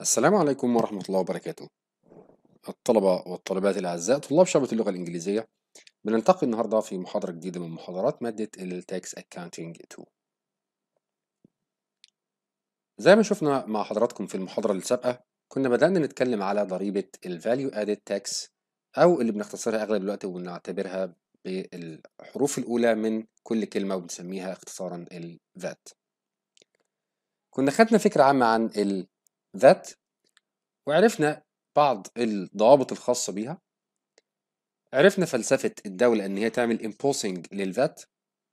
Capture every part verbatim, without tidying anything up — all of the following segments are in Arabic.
السلام عليكم ورحمة الله وبركاته. الطلبة والطالبات الأعزاء طلاب شعبة اللغة الإنجليزية، بنلتقي النهاردة في محاضرة جديدة من محاضرات مادة ال Tax Accounting اتنين. زي ما شفنا مع حضراتكم في المحاضرة السابقة، كنا بدأنا نتكلم على ضريبة ال Value Added Tax، أو اللي بنختصرها أغلب الوقت وبنعتبرها بالحروف الأولى من كل كلمة وبنسميها اختصارا ال V A T. كنا خدنا فكرة عامة عن ال V A T وعرفنا بعض الضوابط الخاصة بيها. عرفنا فلسفة الدولة إن هي تعمل imposing للفات،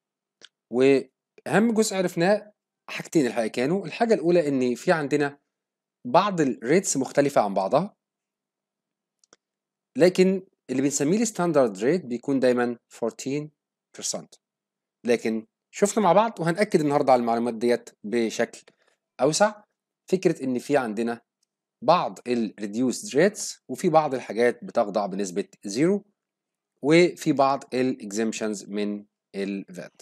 وأهم جزء عرفناه حاجتين الحقيقة كانوا. الحاجة الأولى إن في عندنا بعض الريتس مختلفة عن بعضها، لكن اللي بنسميه الستاندرد ريت بيكون دايما أربعتاشر بالمية. لكن شفنا مع بعض وهنأكد النهاردة على المعلومات ديت بشكل أوسع، فكرة إن في عندنا بعض ال reduced rates وفي بعض الحاجات بتخضع بنسبة زيرو، وفي بعض ال exemptions من ال V A T.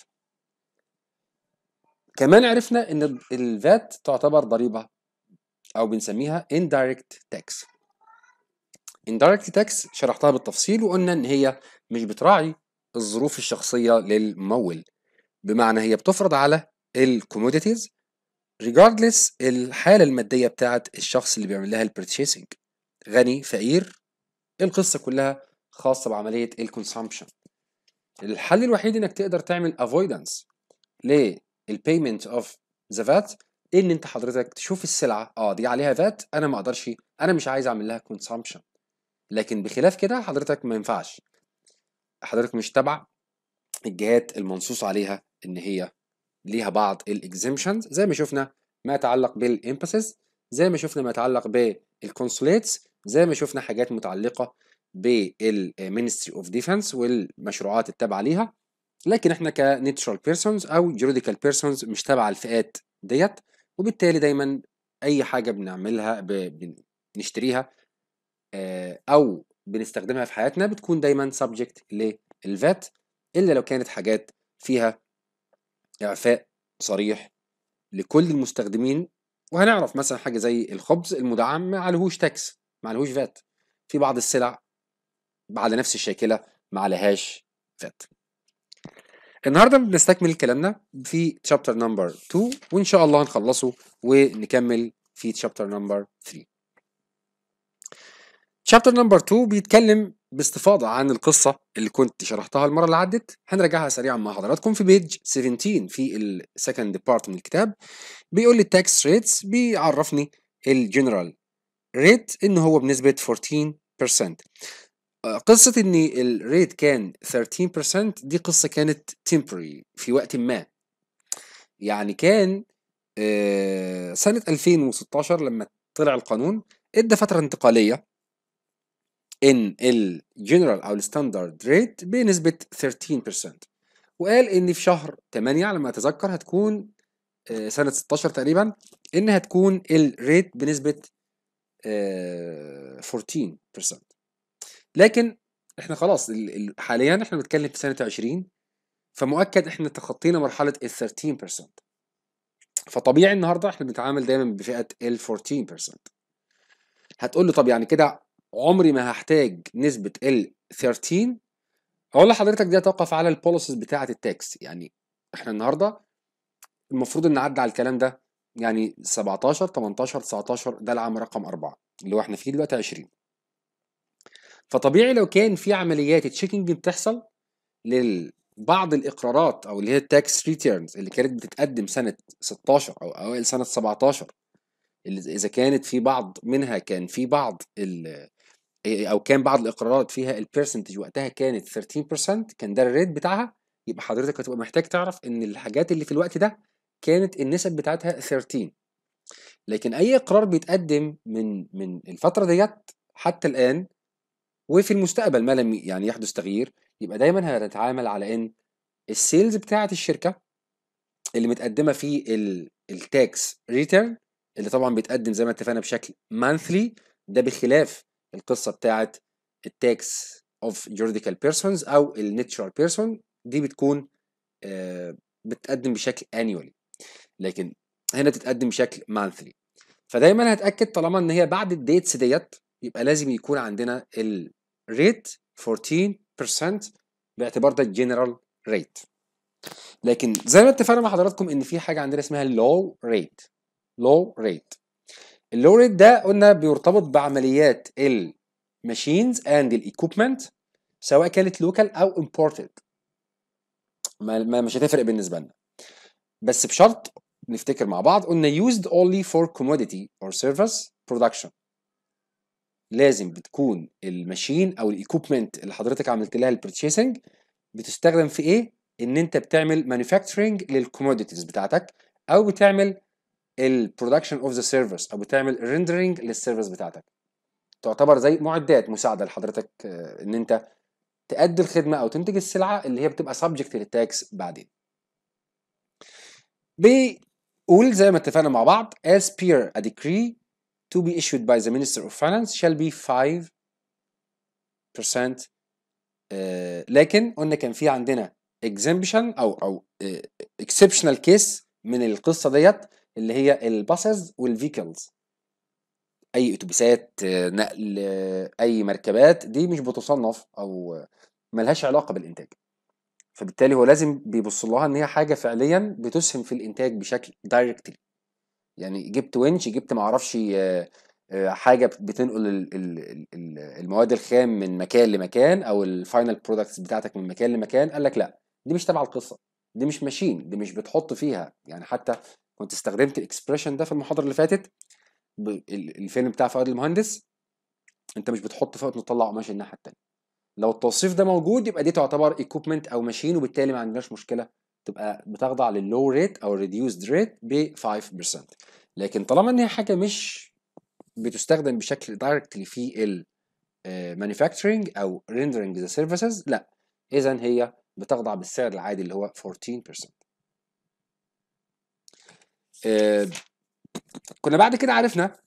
كمان عرفنا ان ال V A T تعتبر ضريبة او بنسميها indirect tax. indirect tax شرحتها بالتفصيل وقلنا ان هي مش بتراعي الظروف الشخصية للممول، بمعنى هي بتفرض على ال commodities regardless الحالة المادية بتاعت الشخص اللي بيعمل لها ال purchasing، غني فقير، القصة كلها خاصة بعملية ال consumption. الحل الوحيد انك تقدر تعمل avoidance للpayment of the V A T ان انت حضرتك تشوف السلعه اه دي عليها فات، انا ما اقدرش، انا مش عايز اعمل لها consumption. لكن بخلاف كده حضرتك ما ينفعش، حضرتك مش تبع الجهات المنصوص عليها ان هي ليها بعض الاكزيمشنز، زي ما شفنا ما يتعلق بالامباسز، زي ما شفنا ما يتعلق بالكونسوليتس، زي ما شفنا حاجات متعلقه بالمينستري اوف ديفense والمشروعات التابعه ليها. لكن احنا كنيتشرال بيرسونز او جوريديكال بيرسونز مش تبع الفئات ديت، وبالتالي دايما اي حاجه بنعملها ب- بنشتريها آه، او بنستخدمها في حياتنا بتكون دايما سبجكت للفات، الا لو كانت حاجات فيها اعفاء صريح لكل المستخدمين. وهنعرف مثلا حاجه زي الخبز المدعم ما عليهوش تاكس، ما عليهوش فات. في بعض السلع على نفس الشاكله ما عليهاش فات. النهارده بنستكمل كلامنا في تشابتر نمبر اتنين، وان شاء الله هنخلصه ونكمل في تشابتر نمبر تلاتة. تشابتر نمبر اتنين بيتكلم باستفاضه عن القصه اللي كنت شرحتها المره اللي عدت. هنراجعها سريعا مع حضراتكم في بيج سبعتاشر في السكند بارت من الكتاب. بيقول لي التاكس ريتس، بيعرفني الجنرال ريت ان هو بنسبه أربعتاشر بالمية. قصة إن الريت كان تلتاشر بالمية دي قصة كانت temporary في وقت ما، يعني كان آه، سنة ألفين وستاشر لما طلع القانون ادى فترة انتقالية ان الجنرال او الستاندرد ريت بنسبة تلتاشر بالمية، وقال ان في شهر تمانية على ما اتذكر هتكون آه، سنة ستاشر تقريبا ان هتكون الريت بنسبة آه، أربعتاشر بالمية. لكن احنا خلاص ال- ال- حاليا احنا بنتكلم في سنة عشرين، فمؤكد احنا تخطينا مرحلة ال تلتاشر بالمية. فطبيعي النهارده احنا بنتعامل دايما بفئة ال أربعتاشر بالمية. هتقول له طب يعني كده عمري ما هحتاج نسبة ال تلتاشر؟ اقول لحضرتك دي هتوقف على البوليسز بتاعة التاكس. يعني احنا النهارده المفروض ان نعدي على الكلام ده، يعني سبعتاشر تمنتاشر تسعتاشر ده العام رقم أربعة اللي هو احنا فيه دلوقتي عشرين. فطبيعي لو كان في عمليات تشيكنج بتحصل لبعض الاقرارات او اللي هي التاكس ريتيرنز اللي كانت بتتقدم سنة ستاشر او اوائل سنة سبعتاشر، اللي اذا كانت في بعض منها كان في بعض ال او كان بعض الاقرارات فيها البرسنتج وقتها كانت تلتاشر بالمية، كان ده الريت بتاعها، يبقى حضرتك هتبقى محتاج تعرف ان الحاجات اللي في الوقت ده كانت النسب بتاعتها تلتاشر. لكن اي اقرار بيتقدم من من الفتره ديت حتى الان وفي المستقبل ما لم يعني يحدث تغيير، يبقى دايما هنتعامل على ان السيلز بتاعه الشركه اللي متقدمه في التاكس ريتيرن، اللي طبعا بيتقدم زي ما اتفقنا بشكل مانثلي، ده بخلاف القصه بتاعه التاكس اوف جوريديكال بيرسونز او الناتشورال بيرسون، دي بتكون آه، بتقدم بشكل انيولي، لكن هنا بتتقدم بشكل مانثلي. فدايما هتاكد طالما ان هي بعد الديتس ديت يبقى لازم يكون عندنا الريت أربعتاشر بالمية باعتبار ده الجنرال ريت. لكن زي ما اتفقنا مع حضراتكم ان في حاجه عندنا اسمها اللو ريت. لو ريت اللو ريت ده قلنا بيرتبط بعمليات الماشينز اند الايكوبمنت سواء كانت لوكال او امبورتد، ما ما- مش هتفرق بالنسبه لنا، بس بشرط نفتكر مع بعض قلنا used only for commodity or service production. لازم بتكون الماشين او الايكوبمنت اللي حضرتك عملت لها البرتشيسنج بتستخدم في ايه؟ ان انت بتعمل مانيفاكتشرنج للكوموديتيز بتاعتك، او بتعمل البرودكشن اوف ذا سيرفيس، او بتعمل ريندرنج للسيرفيس بتاعتك. تعتبر زي معدات مساعده لحضرتك آه، ان انت تأدي الخدمه او تنتج السلعه اللي هي بتبقى سبجكت للتاكس بعدين. بيقول زي ما اتفقنا مع بعض as per a decree to be issued by the Minister of Finance shall be five percent. آه، لكن قلنا كان في عندنا exemption او او آه، exceptional case من القصه ديت اللي هي الباسز والفيكلز. اي اتوبيسات آه، نقل آه، اي مركبات دي مش بتصنف او آه، ملهاش علاقه بالانتاج، فبالتالي هو لازم بيبص لها ان هي حاجه فعليا بتسهم في الانتاج بشكل دايركتلي. يعني جبت ونش، جبت معرفش آه، آه، حاجه بتنقل ال- ال- ال- ال- المواد الخام من مكان لمكان او الفاينل برودكتس بتاعتك من مكان لمكان، قال لك لا دي مش تبع القصه، دي مش ماشين، دي مش بتحط فيها. يعني حتى كنت استخدمت الاكسبريشن ده في المحاضره اللي فاتت، ب- ال- الفيلم بتاع فؤاد المهندس. انت مش بتحط فوق نطلع قماش الناحيه التانيه. لو التوصيف ده موجود يبقى دي تعتبر ايكوبمنت او ماشين، وبالتالي ما عندناش مشكله، تبقى بتخضع لللو ريت او الريديوسد ريت ب خمسة بالمية. لكن طالما ان هي حاجه مش بتستخدم بشكل دايركتلي في ال مانيفاكتشرنج او ريندرنج ذا سيرفيسز، لا، اذا هي بتخضع بالسعر العادي اللي هو أربعتاشر بالمية. آه، كنا بعد كده عرفنا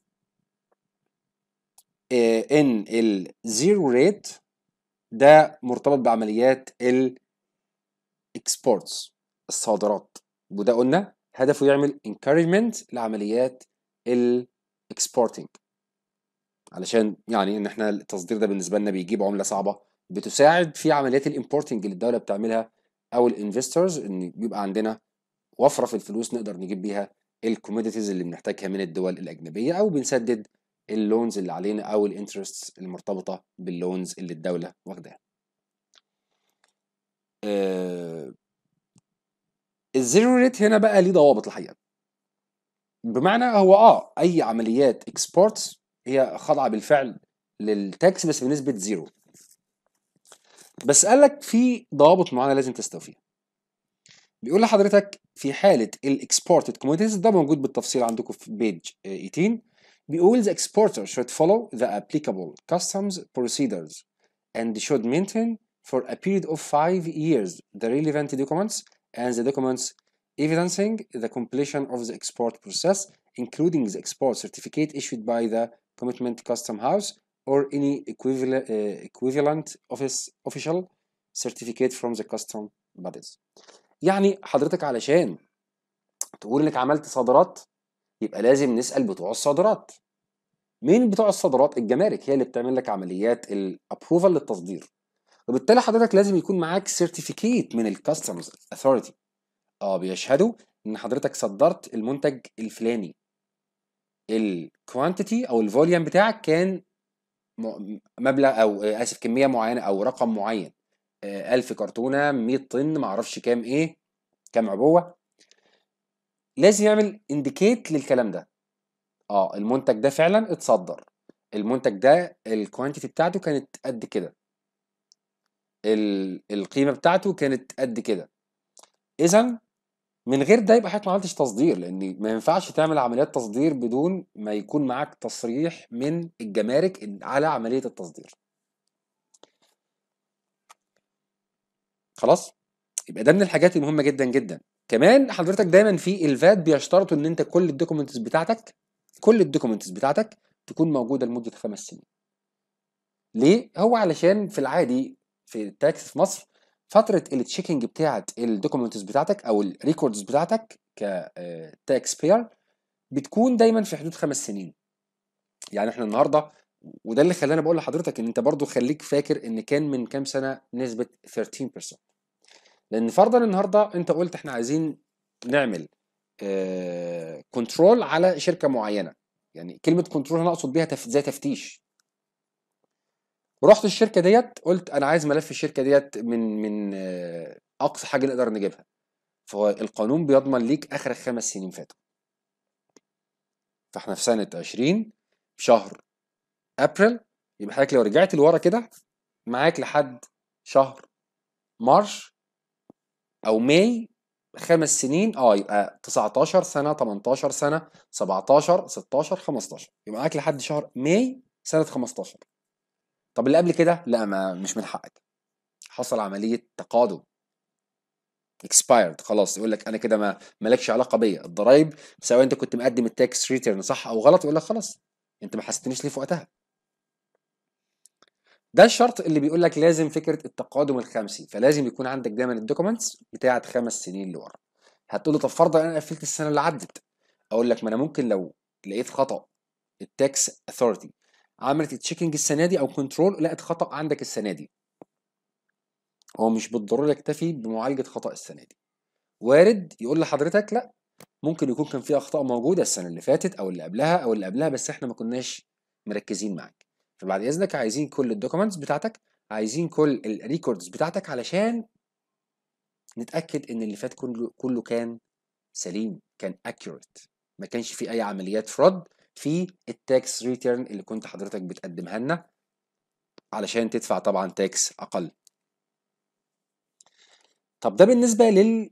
آه، ان الزيرو ريت ده مرتبط بعمليات الاكسبورتس، الصادرات، وده قلنا هدفه يعمل encouragement لعمليات الاكسبورتنج، علشان يعني ان احنا التصدير ده بالنسبه لنا بيجيب عمله صعبه، بتساعد في عمليات الامبورتنج اللي الدوله بتعملها او الانفسترز، ان بيبقى عندنا وفره في الفلوس نقدر نجيب بيها الكوموديتيز اللي بنحتاجها من الدول الاجنبيه، او بنسدد اللونز اللي علينا او الانترستس المرتبطه باللونز اللي الدوله واخداها. آه الزيرو ريت هنا بقى ليه ضوابط الحقيقه، بمعنى هو اه اي عمليات اكسبورتس هي خاضعه بالفعل للتاكس بس بنسبه زيرو، بس قال لك في ضوابط معينه لازم تستوفيها. بيقول لحضرتك في حاله الاكسبورتد كوموديتيز، ده موجود بالتفصيل عندكم في بيج تمنتاشر، بيقول the exporter should follow the applicable customs procedures and should maintain for a period of five years the relevant documents and the documents evidencing the completion of the export process, including the export certificate issued by the commitment custom house or any equivalent, uh, equivalent office, official certificate from the custom bodies. يعني حضرتك علشان تقول انك عملت صادرات يبقى لازم نسأل بتوع الصادرات. مين بتوع الصادرات؟ الجمارك هي اللي بتعمل لك عمليات الابروفال للتصدير، وبالتالي حضرتك لازم يكون معاك سيرتيفيكيت من الكاستمز اثوريتي، اه بيشهدوا ان حضرتك صدرت المنتج الفلاني، الكوانتيتي او الفوليوم بتاعك كان مبلغ او اسف كميه معينه او رقم معين، ألف كرتونه، مية طن، معرفش كام ايه، كام عبوه. لازم يعمل انديكيت للكلام ده، اه المنتج ده فعلا اتصدر، المنتج ده الكوانتيتي بتاعته كانت قد كده، القيمه بتاعته كانت قد كده. اذا من غير ده يبقى حضرتك ما عملتش تصدير، لان ما ينفعش تعمل عمليات تصدير بدون ما يكون معاك تصريح من الجمارك على عمليه التصدير. خلاص، يبقى ده من الحاجات المهمه جدا جدا. كمان حضرتك دايما في الفات بيشترطوا ان انت كل الدوكيومنتس بتاعتك كل الدوكيومنتس بتاعتك تكون موجوده لمده خمس سنين. ليه؟ هو علشان في العادي في التاكس في مصر فتره التشيكنج بتاعت الدوكيومنتس بتاعتك او الريكوردز بتاعتك كتاكس بير بتكون دايما في حدود خمس سنين. يعني احنا النهارده، وده اللي خلاني بقول لحضرتك ان انت برضو خليك فاكر ان كان من كام سنه نسبه ثلاثة عشر بالمية. لان فرضا النهارده انت قلت احنا عايزين نعمل كنترول على شركه معينه. يعني كلمه كنترول انا اقصد بيها تف... زي تفتيش. ورحت الشركه ديت قلت انا عايز ملف الشركه ديت من من آه، اقصى حاجه نقدر نجيبها. فالقانون بيضمن ليك اخر خمس سنين فاتوا. فاحنا في سنه عشرين شهر ابريل، يبقى حضرتك لو رجعت لورا كده معاك لحد شهر مارش او ماي خمس سنين. اه يبقى تسعتاشر سنه، تمنتاشر سنه، سبعتاشر، ستاشر، خمستاشر، يبقى معاك لحد شهر ماي سنه خمستاشر. طب اللي قبل كده لا، ما مش من حقك. حصل عمليه تقادم، expired خلاص. يقول لك انا كده ما مالكش علاقه بيا الضرايب، سواء انت كنت مقدم التاكس ريتيرن صح او غلط، يقول لك خلاص انت ما حسيتنيش ليه في وقتها. ده الشرط اللي بيقول لك لازم فكره التقادم الخمسي. فلازم يكون عندك دايما الدوكيومنتس بتاعت خمس سنين لورا. هتقول لي طب فرضا انا قفلت السنه اللي عدت، اقول لك ما انا ممكن لو لقيت خطا التاكس اثورتي عملت تشيكنج السنه دي او كنترول لقت خطا عندك السنه دي، هو مش بالضروره يكتفي بمعالجه خطا السنه دي. وارد يقول لحضرتك لا، ممكن يكون كان في اخطاء موجوده السنه اللي فاتت او اللي قبلها او اللي قبلها بس احنا ما كناش مركزين معاك. فبعد اذنك عايزين كل الدوكيومنتس بتاعتك، عايزين كل الريكوردز بتاعتك علشان نتاكد ان اللي فات كله كله كان سليم، كان accurate، ما كانش في اي عمليات فراد في التاكس ريتيرن اللي كنت حضرتك بتقدمها لنا علشان تدفع طبعا تاكس اقل. طب ده بالنسبه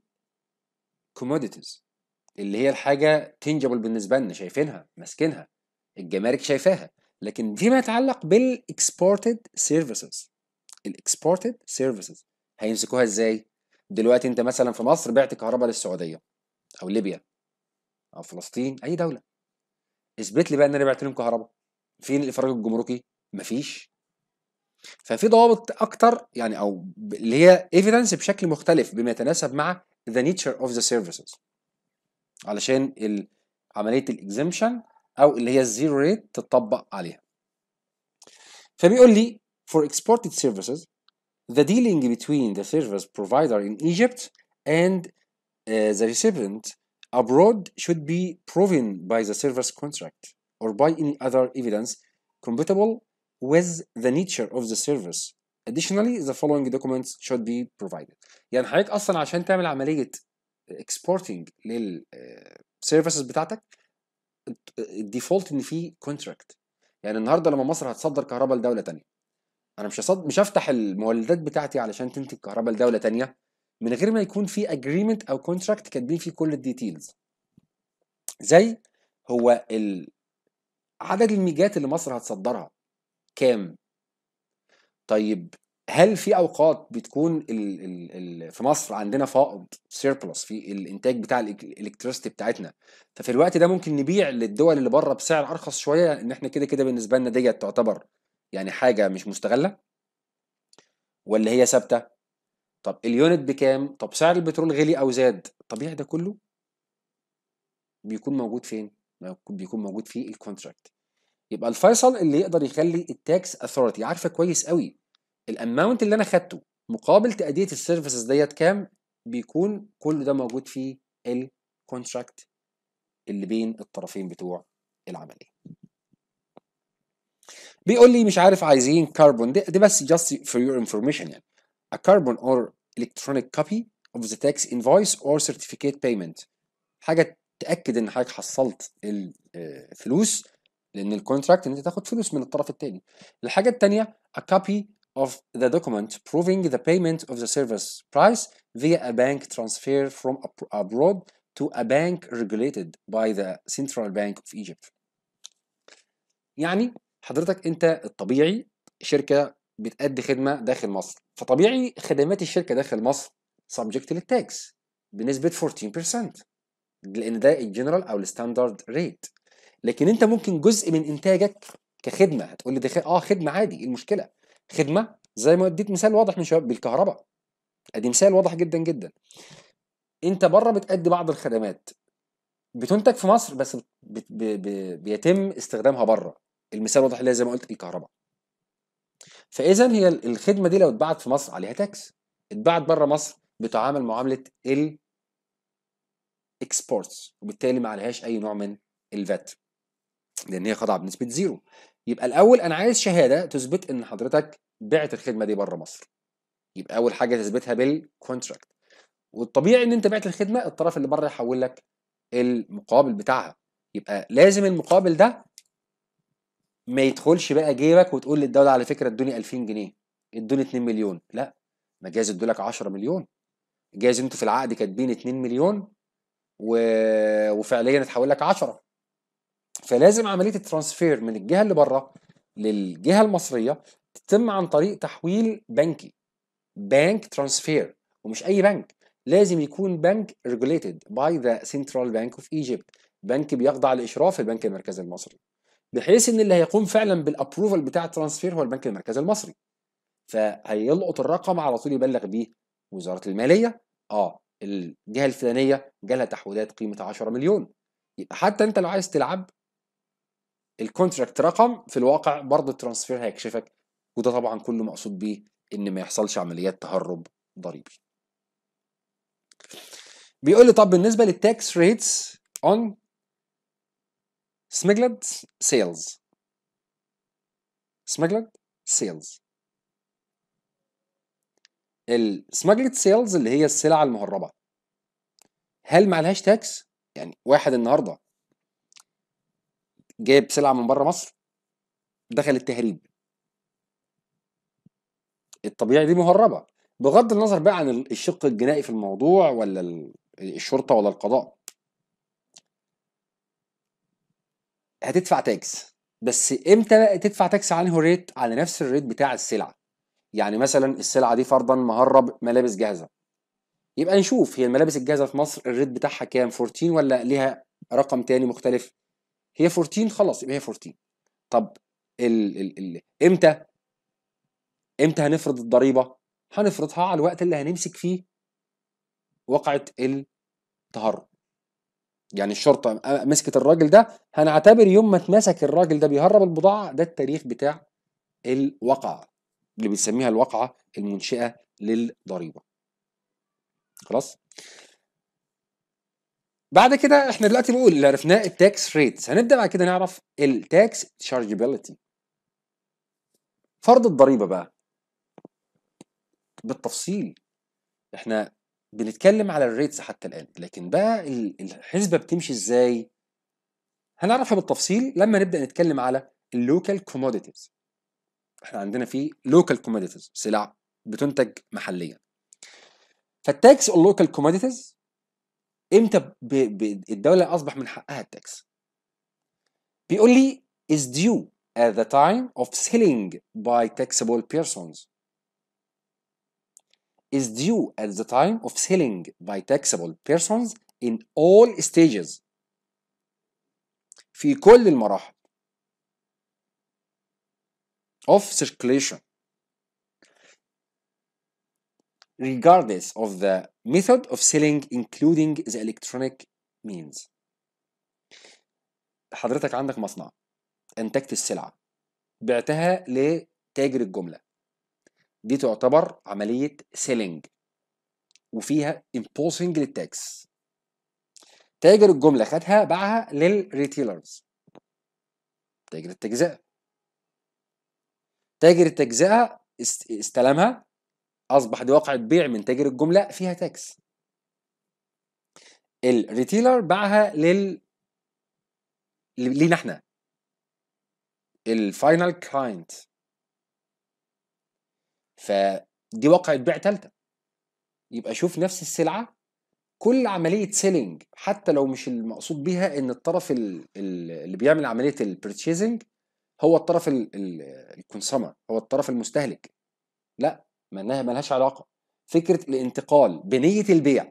للكوموديتيز اللي هي الحاجه تنجبل بالنسبه لنا، شايفينها ماسكينها، الجمارك شايفاها. لكن فيما يتعلق بالاكسبورتد سيرفيسز، الاكسبورتد سيرفيسز هيمسكوها ازاي؟ دلوقتي انت مثلا في مصر بعت كهرباء للسعوديه او ليبيا او فلسطين، اي دوله، اثبت لي بقى ان انا بعت لهم كهرباء. فين الافراج الجمركي؟ مفيش. ففي ضوابط اكتر يعني، او اللي هي ايفيدنس بشكل مختلف بما يتناسب مع the nature of the services علشان عمليه الاكزامشن او اللي هي الزيرو ريت تطبق عليها. فبيقول لي for exported services the dealing between the service provider in Egypt and uh, the recipient abroad should be proven by the service contract or by any other evidence compatible with the nature of the service. Additionally, the following documents should be provided. يعني حضرتك اصلا عشان تعمل عمليه exporting للسيرفيسز بتاعتك الديفولت ان في كونتراكت. يعني النهارده لما مصر هتصدر كهرباء لدوله تانية، انا مش هصد... مش هفتح المولدات بتاعتي علشان تنتج كهرباء لدوله تانية من غير ما يكون في اجريمنت او كونتراكت كاتبين فيه كل الديتيلز. زي هو ال... عدد الميجات اللي مصر هتصدرها كام؟ طيب هل في اوقات بتكون ال ال ال في مصر عندنا فائض سيربلس في الانتاج بتاع الالكتريستي بتاعتنا، ففي الوقت ده ممكن نبيع للدول اللي بره بسعر ارخص شويه، ان احنا كده كده بالنسبه لنا ديت تعتبر يعني حاجه مش مستغله ولا هي ثابته؟ طب اليونت بكام؟ طب سعر البترول غلي او زاد؟ الطبيعي ده كله بيكون موجود فين؟ بيكون موجود في الكونتراكت. يبقى الفيصل اللي يقدر يخلي التاكس اثورتي عارفه كويس قوي الاماونت اللي انا خدته مقابل تأدية السيرفيسز ديت كام، بيكون كل ده موجود في الكونتراكت اللي بين الطرفين بتوع العمليه. بيقول لي مش عارف عايزين كاربون، دي, دي بس just for your information يعني a carbon or electronic copy of the tax invoice or certificate payment، حاجه تاكد ان حضرتك حصلت الفلوس، لان الكونتراكت ان انت تاخد فلوس من الطرف الثاني. الحاجه الثانيه a copy of the document proving the payment of the service price via a bank transfer from abroad to a bank regulated by the Central Bank of Egypt. يعني حضرتك انت الطبيعي شركه بتأدي خدمه داخل مصر، فطبيعي خدمات الشركه داخل مصر subject للتاكس بنسبه أربعتاشر بالمية، لان ده الجنرال او الستاندرد ريت. لكن انت ممكن جزء من انتاجك كخدمه، هتقول لي ده اه خدمه عادي، ايه المشكله؟ خدمه زي ما اديت مثال واضح من شباب بالكهرباء، ادي مثال واضح جدا جدا. انت بره بتأدي بعض الخدمات بتنتج في مصر بس بت ب ب بيتم استخدامها برّه، المثال واضح اللي هي زي ما قُلت الكهربا. فإذًا هي ال الخدمة دي لو اتباعت في مصر عليها tax، اتباعت برّه مصر بتُعامل معاملة الexports وبالتالي ما عليهاش أي نوع من الVAT لإن هي خاضعة بنسبة زيرو. يبقى الأول أنا عايز شهادة تثبت إن حضرتك بِعت الخدمة دي برّه مصر، يبقى أول حاجة تثبتها بالcontract، والطبيعي إن أنت بِعت الخدمة الطرف اللي برّه يحوّل لك المقابل بتاعها، يبقى لازم المقابل ده ما يدخلش بقى جيبك وتقول للدولة على فكرة ادوني ألفين جنيه، ادوني اتنين مليون، لأ، ما جايز ادوا لك عشرة مليون، جايز أنتم في العقد كاتبين اتنين مليون و... وفعليا اتحول لك عشرة. فلازم عملية الترانسفير من الجهة اللي بره للجهة المصرية تتم عن طريق تحويل بنكي، بانك ترانسفير، ومش أي بنك، لازم يكون بنك regulated by the Central Bank of Egypt، بنك بيخضع لإشراف البنك المركزي المصري، بحيث ان اللي هيقوم فعلا بالابروفال بتاع الترانسفير هو البنك المركزي المصري. فهيلقط الرقم على طول يبلغ بيه وزاره الماليه، اه الجهه الفلانيه جالها تحويلات قيمه عشرة مليون. يبقى حتى انت لو عايز تلعب الكونتراكت رقم، في الواقع برضه الترانسفير هيكشفك، وده طبعا كله مقصود بيه ان ما يحصلش عمليات تهرب ضريبي. بيقول لي طب بالنسبه للتاكس ريتس اون smuggled sales smuggled sales السماجلد سيلز اللي هي السلع المهربة، هل ما عليهاش تاكس؟ يعني واحد النهارده جايب سلعة من بره مصر دخل التهريب، الطبيعي دي مهربة، بغض النظر بقى عن الشق الجنائي في الموضوع ولا الشرطة ولا القضاء، هتدفع تاكس. بس امتى بقى تدفع تاكس؟ عنه ريت على نفس الريت بتاع السلعة. يعني مثلا السلعة دي فرضا مهرب ملابس جاهزة، يبقى نشوف هي الملابس الجاهزة في مصر الريت بتاعها كام، أربعتاشر ولا ليها رقم تاني مختلف؟ هي أربعتاشر خلاص يبقى هي أربعتاشر. طب ال ال ال امتى امتى هنفرض الضريبه؟ هنفرضها على الوقت اللي هنمسك فيه وقعه التهرب. يعني الشرطه مسكت الراجل ده، هنعتبر يوم ما اتمسك الراجل ده بيهرب البضاعه ده التاريخ بتاع الواقعه اللي بنسميها الواقعه المنشئه للضريبه. خلاص. بعد كده احنا دلوقتي بنقول اللي عرفناه التاكس ريتس، هنبدا بعد كده نعرف التاكس تشارجبيلتي، فرض الضريبه بقى بالتفصيل. احنا بنتكلم على الريتس حتى الآن، لكن بقى الحسبة بتمشي ازاي هنعرفها بالتفصيل لما نبدأ نتكلم على اللوكال كوموديتيز. احنا عندنا في لوكال كوموديتيز سلع بتنتج محليا. فالتاكس اون لوكال كوموديتيز امتى ب... ب... الدولة اصبح من حقها التاكس؟ بيقول لي is due at the time of selling by taxable persons is due at the time of selling by taxable persons in all stages، في كل المراحل of circulation regardless of the method of selling including the electronic means. حضرتك عندك مصنع، انتجت السلعة بعتها لتاجر الجملة، دي تعتبر عملية سيلينج وفيها imposing للتاكس. تاجر الجملة خدها باعها للريتيلرز، تاجر التجزئة، تاجر التجزئة استلمها، أصبح دي واقعة بيع من تاجر الجملة فيها تاكس. الريتيلر باعها لل لينا احنا الفاينل كلاينت، فدي واقعة بيع تالتة. يبقى شوف نفس السلعة كل عملية سيلينج حتى لو مش المقصود بيها ان الطرف اللي بيعمل عملية البرتشيزنج هو الطرف الكونسومر، هو الطرف المستهلك، لا مالهاش علاقة. فكرة الانتقال بنية البيع،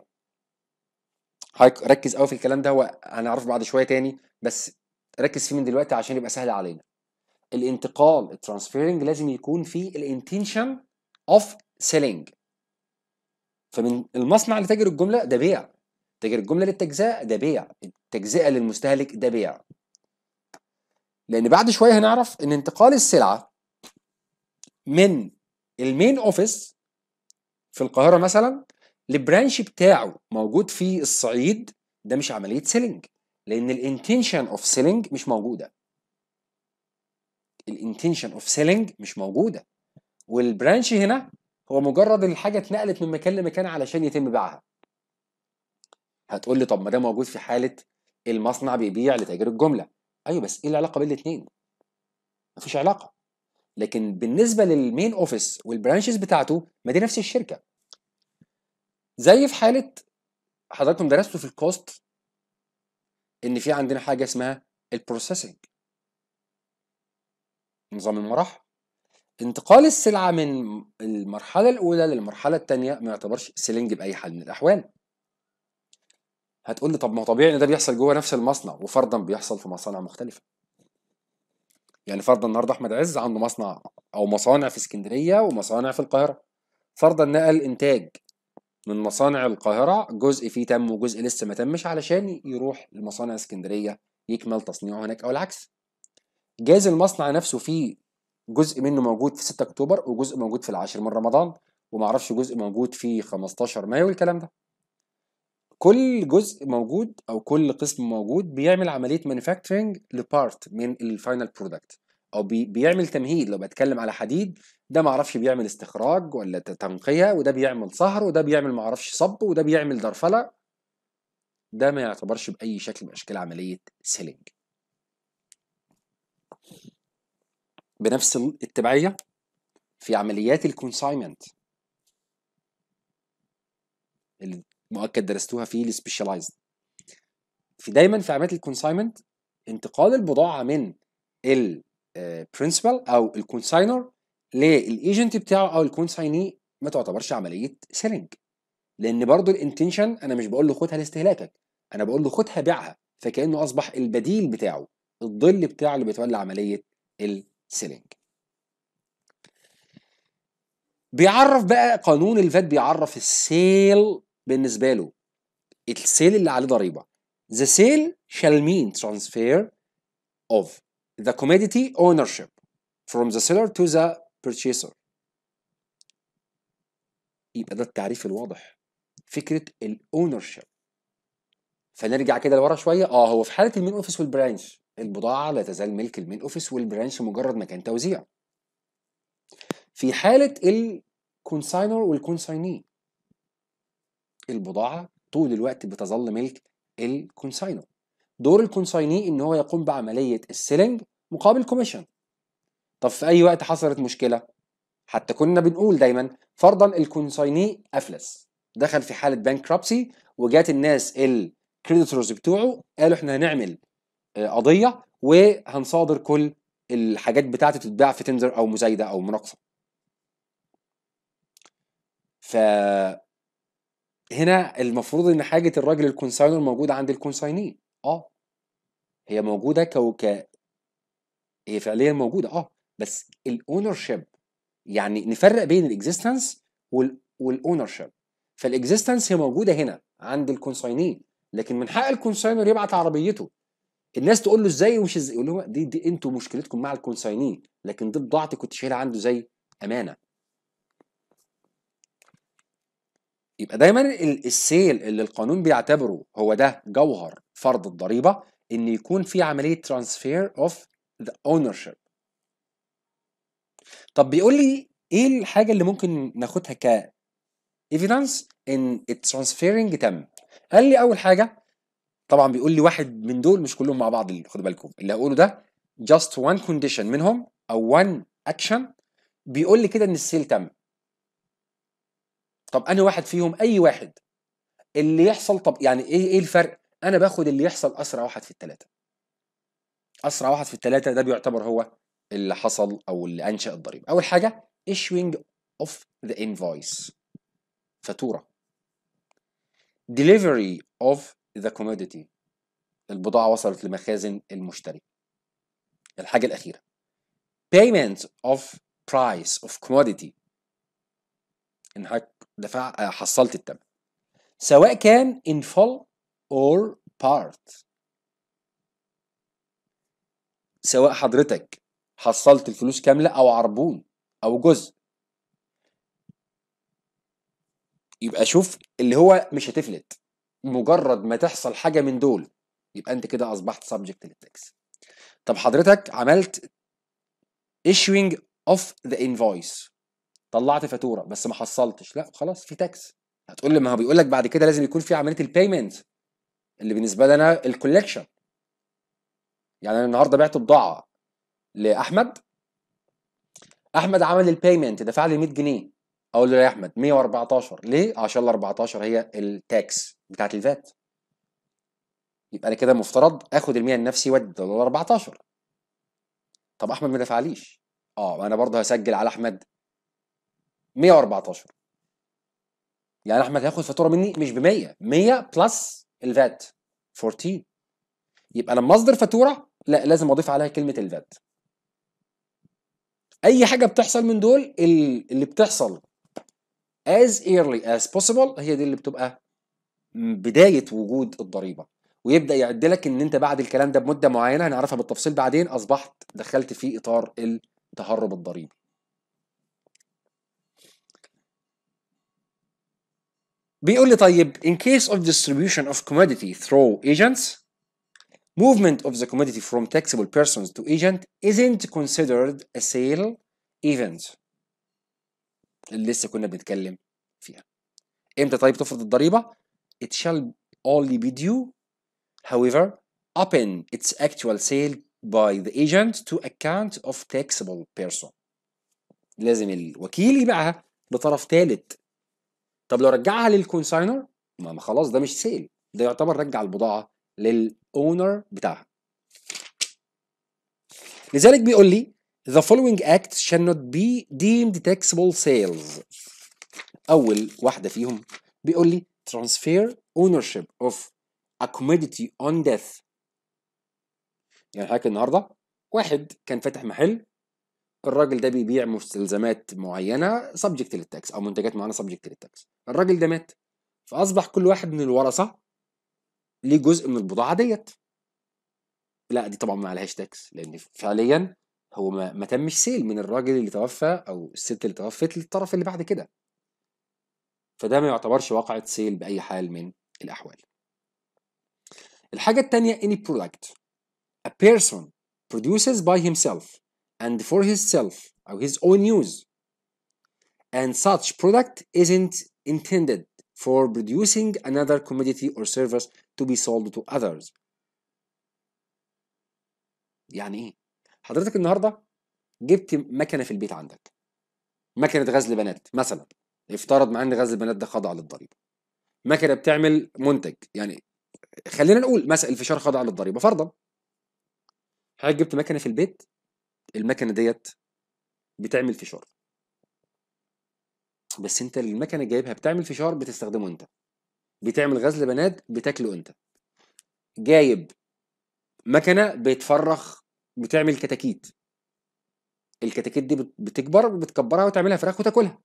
ركز قوي في الكلام ده، هو هنعرفه بعد شوية تاني بس ركز فيه من دلوقتي عشان يبقى سهل علينا. الانتقال الترانسفيرنج لازم يكون فيه الانتنشن اوف سيلينج. فمن المصنع لتاجر الجمله ده بيع، تاجر الجمله للتجزئه ده بيع، التجزئه للمستهلك ده بيع. لان بعد شويه هنعرف ان انتقال السلعه من المين اوفيس في القاهره مثلا للبرانش بتاعه موجود في الصعيد، ده مش عمليه سيلينج، لان الانتنشن اوف سيلينج مش موجوده. الانتنشن اوف سيلينج مش موجوده، والبرانش هنا هو مجرد الحاجه اتنقلت من مكان لمكان علشان يتم بيعها. هتقول لي طب ما ده موجود في حاله المصنع بيبيع لتاجر الجمله. ايوه بس ايه العلاقه بين الاثنين؟ مفيش علاقه. لكن بالنسبه للمين اوفيس والبرانشز بتاعته ما دي نفس الشركه. زي في حاله حضراتكم درستوا في الكوست ان في عندنا حاجه اسمها البروسيسنج، نظام المراحل. انتقال السلعه من المرحله الاولى للمرحله الثانيه ما يعتبرش سيلينج باي حال من الاحوال. هتقول لي طب ما طبيعي ان ده بيحصل جوه نفس المصنع، وفرضا بيحصل في مصانع مختلفه. يعني فرضا النهارده احمد عز عنده مصنع او مصانع في اسكندريه ومصانع في القاهره. فرضا نقل انتاج من مصانع القاهره، جزء فيه تم وجزء لسه ما تمش، علشان يروح لمصانع اسكندريه يكمل تصنيعه هناك او العكس. جاز المصنع نفسه فيه جزء منه موجود في ستة اكتوبر وجزء موجود في العاشر من رمضان، ومعرفش جزء موجود في خمستاشر مايو والكلام ده. كل جزء موجود او كل قسم موجود بيعمل عمليه مانيفاكتشرنج لبارت من الفاينل برودكت، او بي بيعمل تمهيد. لو بتكلم على حديد، ده معرفش بيعمل استخراج ولا تنقيه، وده بيعمل صهر، وده بيعمل معرفش صب، وده بيعمل درفله. ده ما يعتبرش باي شكل من اشكال عمليه سيلينج. بنفس التبعيه في عمليات الكونساينمنت اللي مؤكد درستوها في السبيشالايزد. في دايما في عمليات الكونساينمنت انتقال البضاعه من البرنسبل او الكونساينر للايجنت بتاعه او الكونسايني ما تعتبرش عمليه سيلينج، لان برضو الانتنشن انا مش بقول له خدها لاستهلاكك، انا بقول له خدها بيعها، فكانه اصبح البديل بتاعه، الظل بتاعه اللي بيتولى عمليه السيلينج. بيعرف بقى قانون الفات، بيعرف السيل بالنسبه له، السيل اللي عليه ضريبه. The sale shall mean transfer of the commodity ownership from the seller to the purchaser. يبقى ده التعريف الواضح، فكره الاونرشيب. فنرجع كده لورا شويه. اه هو في حاله المين اوفيس والبرانش البضاعه لا تزال ملك المين اوفيس والبرانش مجرد مكان توزيع. في حاله الكونساينر والكونسايني البضاعه طول الوقت بتظل ملك الكونساينر. دور الكونسايني ان هو يقوم بعمليه السيلينج مقابل كوميشن. طب في اي وقت حصلت مشكله، حتى كنا بنقول دايما فرضا الكونسايني افلس، دخل في حاله بانكرابسي، وجات الناس الكريديتورز بتوعه قالوا احنا هنعمل قضيه وهنصادر كل الحاجات بتاعته تتباع في تندر او مزايده او مناقصه. ف هنا المفروض ان حاجه الراجل الكونساينر موجوده عند الكونسايني. اه هي موجوده كوك هي فعليا موجوده اه بس الاونرشيب، يعني نفرق بين الاكزيستنس والاونرشيب. فالاكزيستنس هي موجوده هنا عند الكونسايني، لكن من حق الكونساينر يبعت عربيته. الناس تقول له ازاي ومش ازاي، يقول لهم دي دي انتوا مشكلتكم مع الكونسايني، لكن دي بضاعتي كنت شايلها عنده زي امانه. يبقى دايما السيل اللي القانون بيعتبره هو ده جوهر فرض الضريبه، ان يكون في عمليه ترانسفير اوف ذا اونرشيب. طب بيقول لي ايه الحاجه اللي ممكن ناخدها ك ايفيدنس ان الترانسفيرنج تم؟ قال لي اول حاجه طبعا بيقول لي واحد من دول مش كلهم مع بعض، اللي خدوا بالكم اللي هقوله ده just one condition منهم او one action بيقول لي كده ان السيل تم. طب انا واحد فيهم، اي واحد اللي يحصل. طب يعني ايه ايه الفرق؟ انا باخد اللي يحصل اسرع واحد في الثلاثه. اسرع واحد في الثلاثه ده بيعتبر هو اللي حصل او اللي انشا الضريبه. اول حاجه issuing of the invoice، فاتوره. delivery of the commodity، البضاعه وصلت لمخازن المشتري. الحاجه الاخيره payment of price of commodity، انك دفع حصلت الثمن، سواء كان in full or part. سواء حضرتك حصلت الفلوس كاملة أو عربون أو جزء. يبقى شوف اللي هو مش هتفلت، مجرد ما تحصل حاجة من دول يبقى أنت كده أصبحت subject للتاكس. طب حضرتك عملت issuing of the invoice، طلعت فاتورة بس ما حصلتش، لا خلاص في تاكس. هتقول لي ما هو بيقول لك بعد كده لازم يكون في عملية البيمنت اللي بالنسبة لنا الكولكشن. يعني أنا النهارده بعت بضاعة لأحمد، أحمد عمل البيمنت دفع لي مية جنيه، أقول له يا أحمد مية وأربعتاشر ليه؟ عشان ال أربعتاشر هي التاكس بتاعت الفات. يبقى أنا كده مفترض آخد ال مية لنفسي وادي ال أربعتاشر. طب أحمد ما دفعليش، أه أنا برضه هسجل على أحمد مية وأربعتاشر. يعني أحمد هياخد فاتورة مني مش ب مية، مية بلس الفات أربعتاشر. يبقى لما أصدر فاتورة لا لازم أضيف عليها كلمة الفات. أي حاجة بتحصل من دول اللي بتحصل as early as possible هي دي اللي بتبقى بداية وجود الضريبة، ويبدأ يعد لك ان انت بعد الكلام ده بمدة معينة هنعرفها بالتفصيل بعدين اصبحت دخلت في اطار التهرب الضريبي. بيقول لي طيب in case of distribution of commodity through agents, movement of the commodity from taxable persons to agent isn't considered a sale event اللي لسه كنا بنتكلم فيها. امتى طيب تفرض الضريبة؟ It shall only be due however upon its actual sale by the agent to account of taxable person. لازم الوكيل يبيعها لطرف ثالث. طب لو رجعها للكونساينر ما خلاص ده مش سيل، ده يعتبر رجع البضاعة للأونر بتاعها. لذلك بيقول لي the following acts shall not be deemed taxable sales. أول واحدة فيهم بيقول لي transfer ownership of a commodity on death. يعني حضرتك النهارده واحد كان فاتح محل، الراجل ده بيبيع مستلزمات معينه سبجكت للتاكس او منتجات معينه سبجكت للتاكس، الراجل ده مات، فاصبح كل واحد من الورثه ليه جزء من البضاعه ديت. لا دي طبعا ما عليهاش تاكس لان فعليا هو ما, ما تمش سيل من الراجل اللي توفى او الست اللي توفت للطرف اللي بعد كده، فده ما يعتبرش واقعة سيل باي حال من الاحوال. الحاجه الثانيه any product a person produces by himself and for himself or his own use and such product isn't intended for producing another commodity or service to be sold to others. يعني ايه؟ حضرتك النهارده جبت مكنه في البيت عندك، مكنه غزل بنات مثلا، افترض مع ان غزل البنات ده خاضع للضريبه. مكنه بتعمل منتج، يعني خلينا نقول مثلا الفشار خاضع للضريبه فرضا. حضرتك جبت مكنه في البيت، المكنه ديت بتعمل فشار، بس انت المكنه جايبها بتعمل فشار بتستخدمه انت، بتعمل غزل بنات بتاكله انت. جايب مكنه بتفرخ بتعمل كتاكيت، الكتاكيت دي بتكبر وبتكبرها وتعملها فراخ وتاكلها.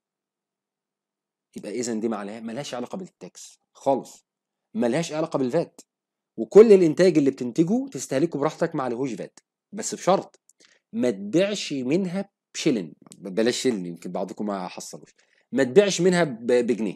يبقى اذا دي مالهاش علاقه بالتاكس خالص، مالهاش علاقه بالفات، وكل الانتاج اللي بتنتجه تستهلكه براحتك ما عليهوش فات، بس بشرط ما تبيعش منها بشلن، بلاش شلن يمكن بعضكم ما حصلوش، ما تبيعش منها بجنيه،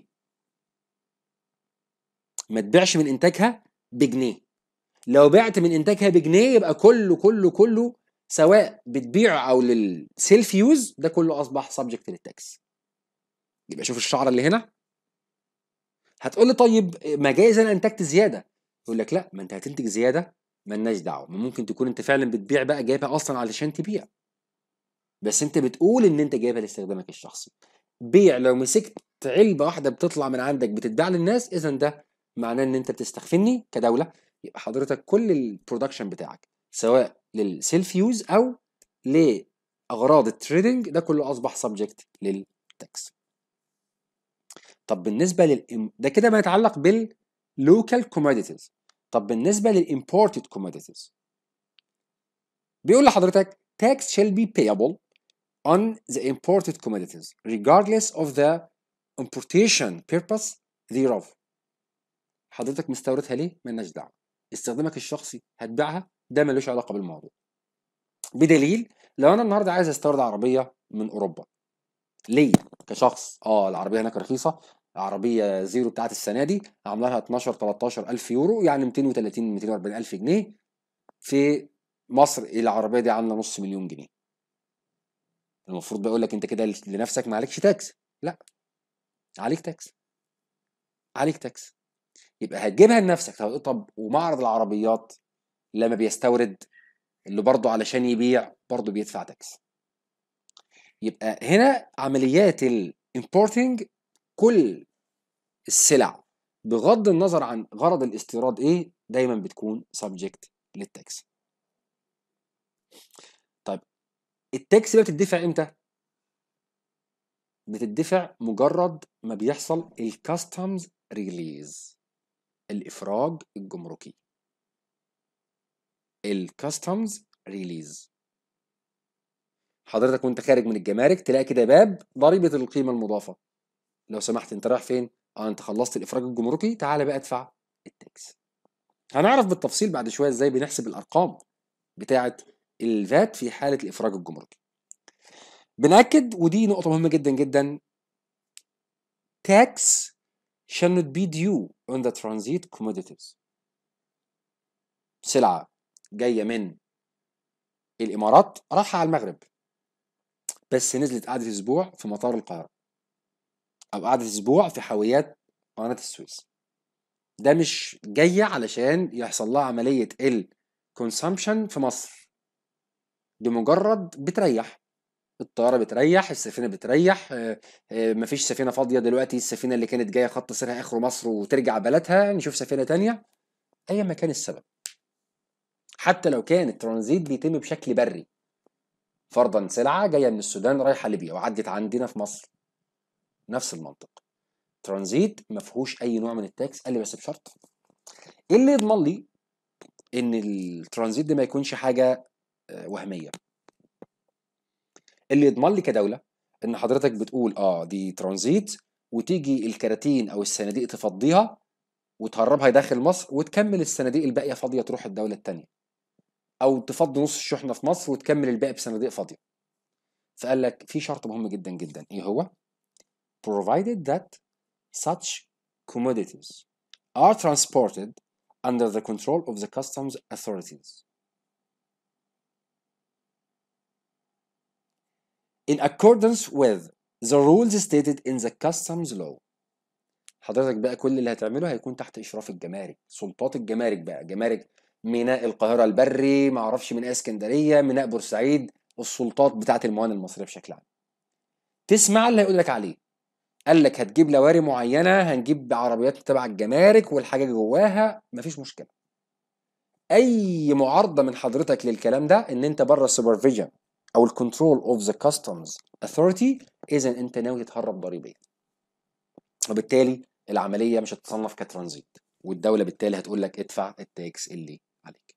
ما تبيعش من انتاجها بجنيه. لو بعت من انتاجها بجنيه يبقى كله كله كله سواء بتبيع او للسيلف يوز ده كله اصبح سبجكت للتاكس. يبقى شوف الشعره اللي هنا. هتقول لي طيب ما جايز انا انتجت زياده، يقول لك لا ما انت هتنتج زياده مالناش دعوه، ممكن تكون انت فعلا بتبيع بقى جايبها اصلا علشان تبيع، بس انت بتقول ان انت جايبها لاستخدامك الشخصي. بيع لو مسكت علبه واحده بتطلع من عندك بتتباع للناس اذا ده معناه ان انت بتستخفني كدوله. يبقى حضرتك كل البرودكشن بتاعك سواء للسيلف يوز او لاغراض التريدنج ده كله اصبح سبجكت للتاكس. طب بالنسبه لل ده كده ما يتعلق باللوكال كوموديتيز. طب بالنسبه للامبورتد كوموديتيز بيقول لحضرتك tax shall be payable on the imported commodities regardless of the importation purpose thereof. حضرتك مستوردها ليه؟ مالناش دعوه. استخدامك الشخصي هتبيعها، ده ملوش علاقه بالموضوع. بدليل لو انا النهارده عايز استورد عربيه من اوروبا ليا كشخص، اه العربيه هناك رخيصه، عربيه زيرو بتاعت السنه دي عامله لها اتناشر تلتاشر الف يورو، يعني ميتين وتلاتين ميتين واربعين الف جنيه. في مصر العربيه دي عامله نص مليون جنيه. المفروض بقول لك انت كده لنفسك ما عليكش تاكس. لا، عليك تاكس، عليك تاكس. يبقى هتجيبها لنفسك. طب طب ومعرض العربيات لما بيستورد، اللي برضه علشان يبيع برضه بيدفع تاكس. يبقى هنا عمليات الامبورتنج، كل السلع بغض النظر عن غرض الاستيراد ايه دايما بتكون subject للتاكس. طيب التاكس بقى بتدفع امتى؟ بتدفع مجرد ما بيحصل الكاستمز ريليز، الافراج الجمركي. الكاستمز ريليز، حضرتك وانت خارج من الجمارك تلاقي كده باب ضريبه القيمه المضافه، لو سمحت انت رايح فين؟ اه انت خلصت الافراج الجمركي، تعالى بقى ادفع التاكس. هنعرف بالتفصيل بعد شويه ازاي بنحسب الارقام بتاعه الفات في حاله الافراج الجمركي. بنأكد ودي نقطه مهمه جدا جدا، tax shall not be due on the transit commodities. سلعه جايه من الامارات رايحه على المغرب، بس نزلت قعدت اسبوع في مطار القاهره، او قعدت اسبوع في حاويات قناه السويس، ده مش جايه علشان يحصل لها عمليه الكونسامشن في مصر، دي مجرد بتريح. الطياره بتريح، السفينه بتريح، آه، آه، مفيش سفينه فاضيه دلوقتي، السفينه اللي كانت جايه خط سيرها اخره مصر وترجع بلدها نشوف سفينه تانية، ايا ما كان السبب. حتى لو كان الترانزيت بيتم بشكل بري، فرضا سلعه جايه من السودان رايحه ليبيا وعدت عندنا في مصر، نفس المنطق. ترانزيت ما فيهوش اي نوع من التاكس، قال لي بس بشرط ايه اللي يضمن لي ان الترانزيت ده ما يكونش حاجه آه، وهميه. اللي يضمن لي كدوله ان حضرتك بتقول اه دي ترانزيت، وتيجي الكراتين او الصناديق تفضيها وتهربها داخل مصر وتكمل الصناديق الباقيه فاضيه تروح الدوله الثانيه، او تفضي نص الشحنه في مصر وتكمل الباقي بصناديق فاضيه. فقال لك في شرط مهم جدا جدا، ايه هو؟ provided that such commodities are transported under the control of the customs authorities in accordance with the rules stated in the customs law. حضرتك بقى كل اللي هتعمله هيكون تحت اشراف الجمارك، سلطات الجمارك بقى، جمارك ميناء القاهره البري، ما اعرفش ميناء اسكندريه، ميناء بورسعيد، السلطات بتاعه الموانئ المصريه بشكل عام. تسمع اللي هيقول لك عليه، قال لك هتجيب لواري معينه، هنجيب عربيات تبع الجمارك والحاجه جواها، مفيش مشكله. اي معارضه من حضرتك للكلام ده ان انت بره السوبرفيجن او الكنترول اوف ذا كاستمز اثوريتي، اذا انت ناوي تتهرب ضريبيا، وبالتالي العمليه مش هتتصنف كترانزيت، والدوله بالتالي هتقول لك ادفع التاكس اللي عليك.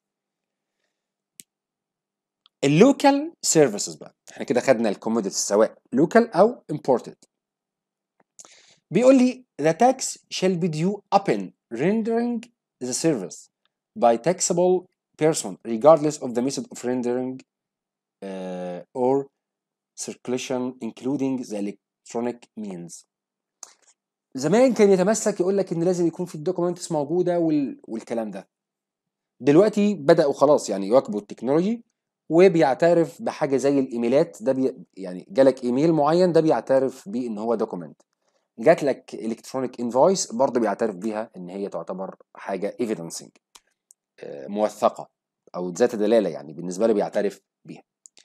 اللوكال سيرفيسز بقى، احنا كده خدنا الكوموديتيز سواء لوكال او امبورتد. بيقول لي the tax shall be due upon rendering the service by taxable person regardless of the method of rendering uh, or circulation including the electronic means. زمان كان يتمسك يقول لك ان لازم يكون في الدوكيومنتس موجوده وال... والكلام ده. دلوقتي بداوا خلاص يعني يواكبوا التكنولوجي وبيعترف بحاجه زي الايميلات، ده بي... يعني جالك ايميل معين ده بيعترف بيه ان هو دوكيومنت، جات لك الكترونيك انفويس برضه بيعترف بيها ان هي تعتبر حاجه ايفيدنسنج موثقه او ذات دلاله، يعني بالنسبه له بيعترف بيها.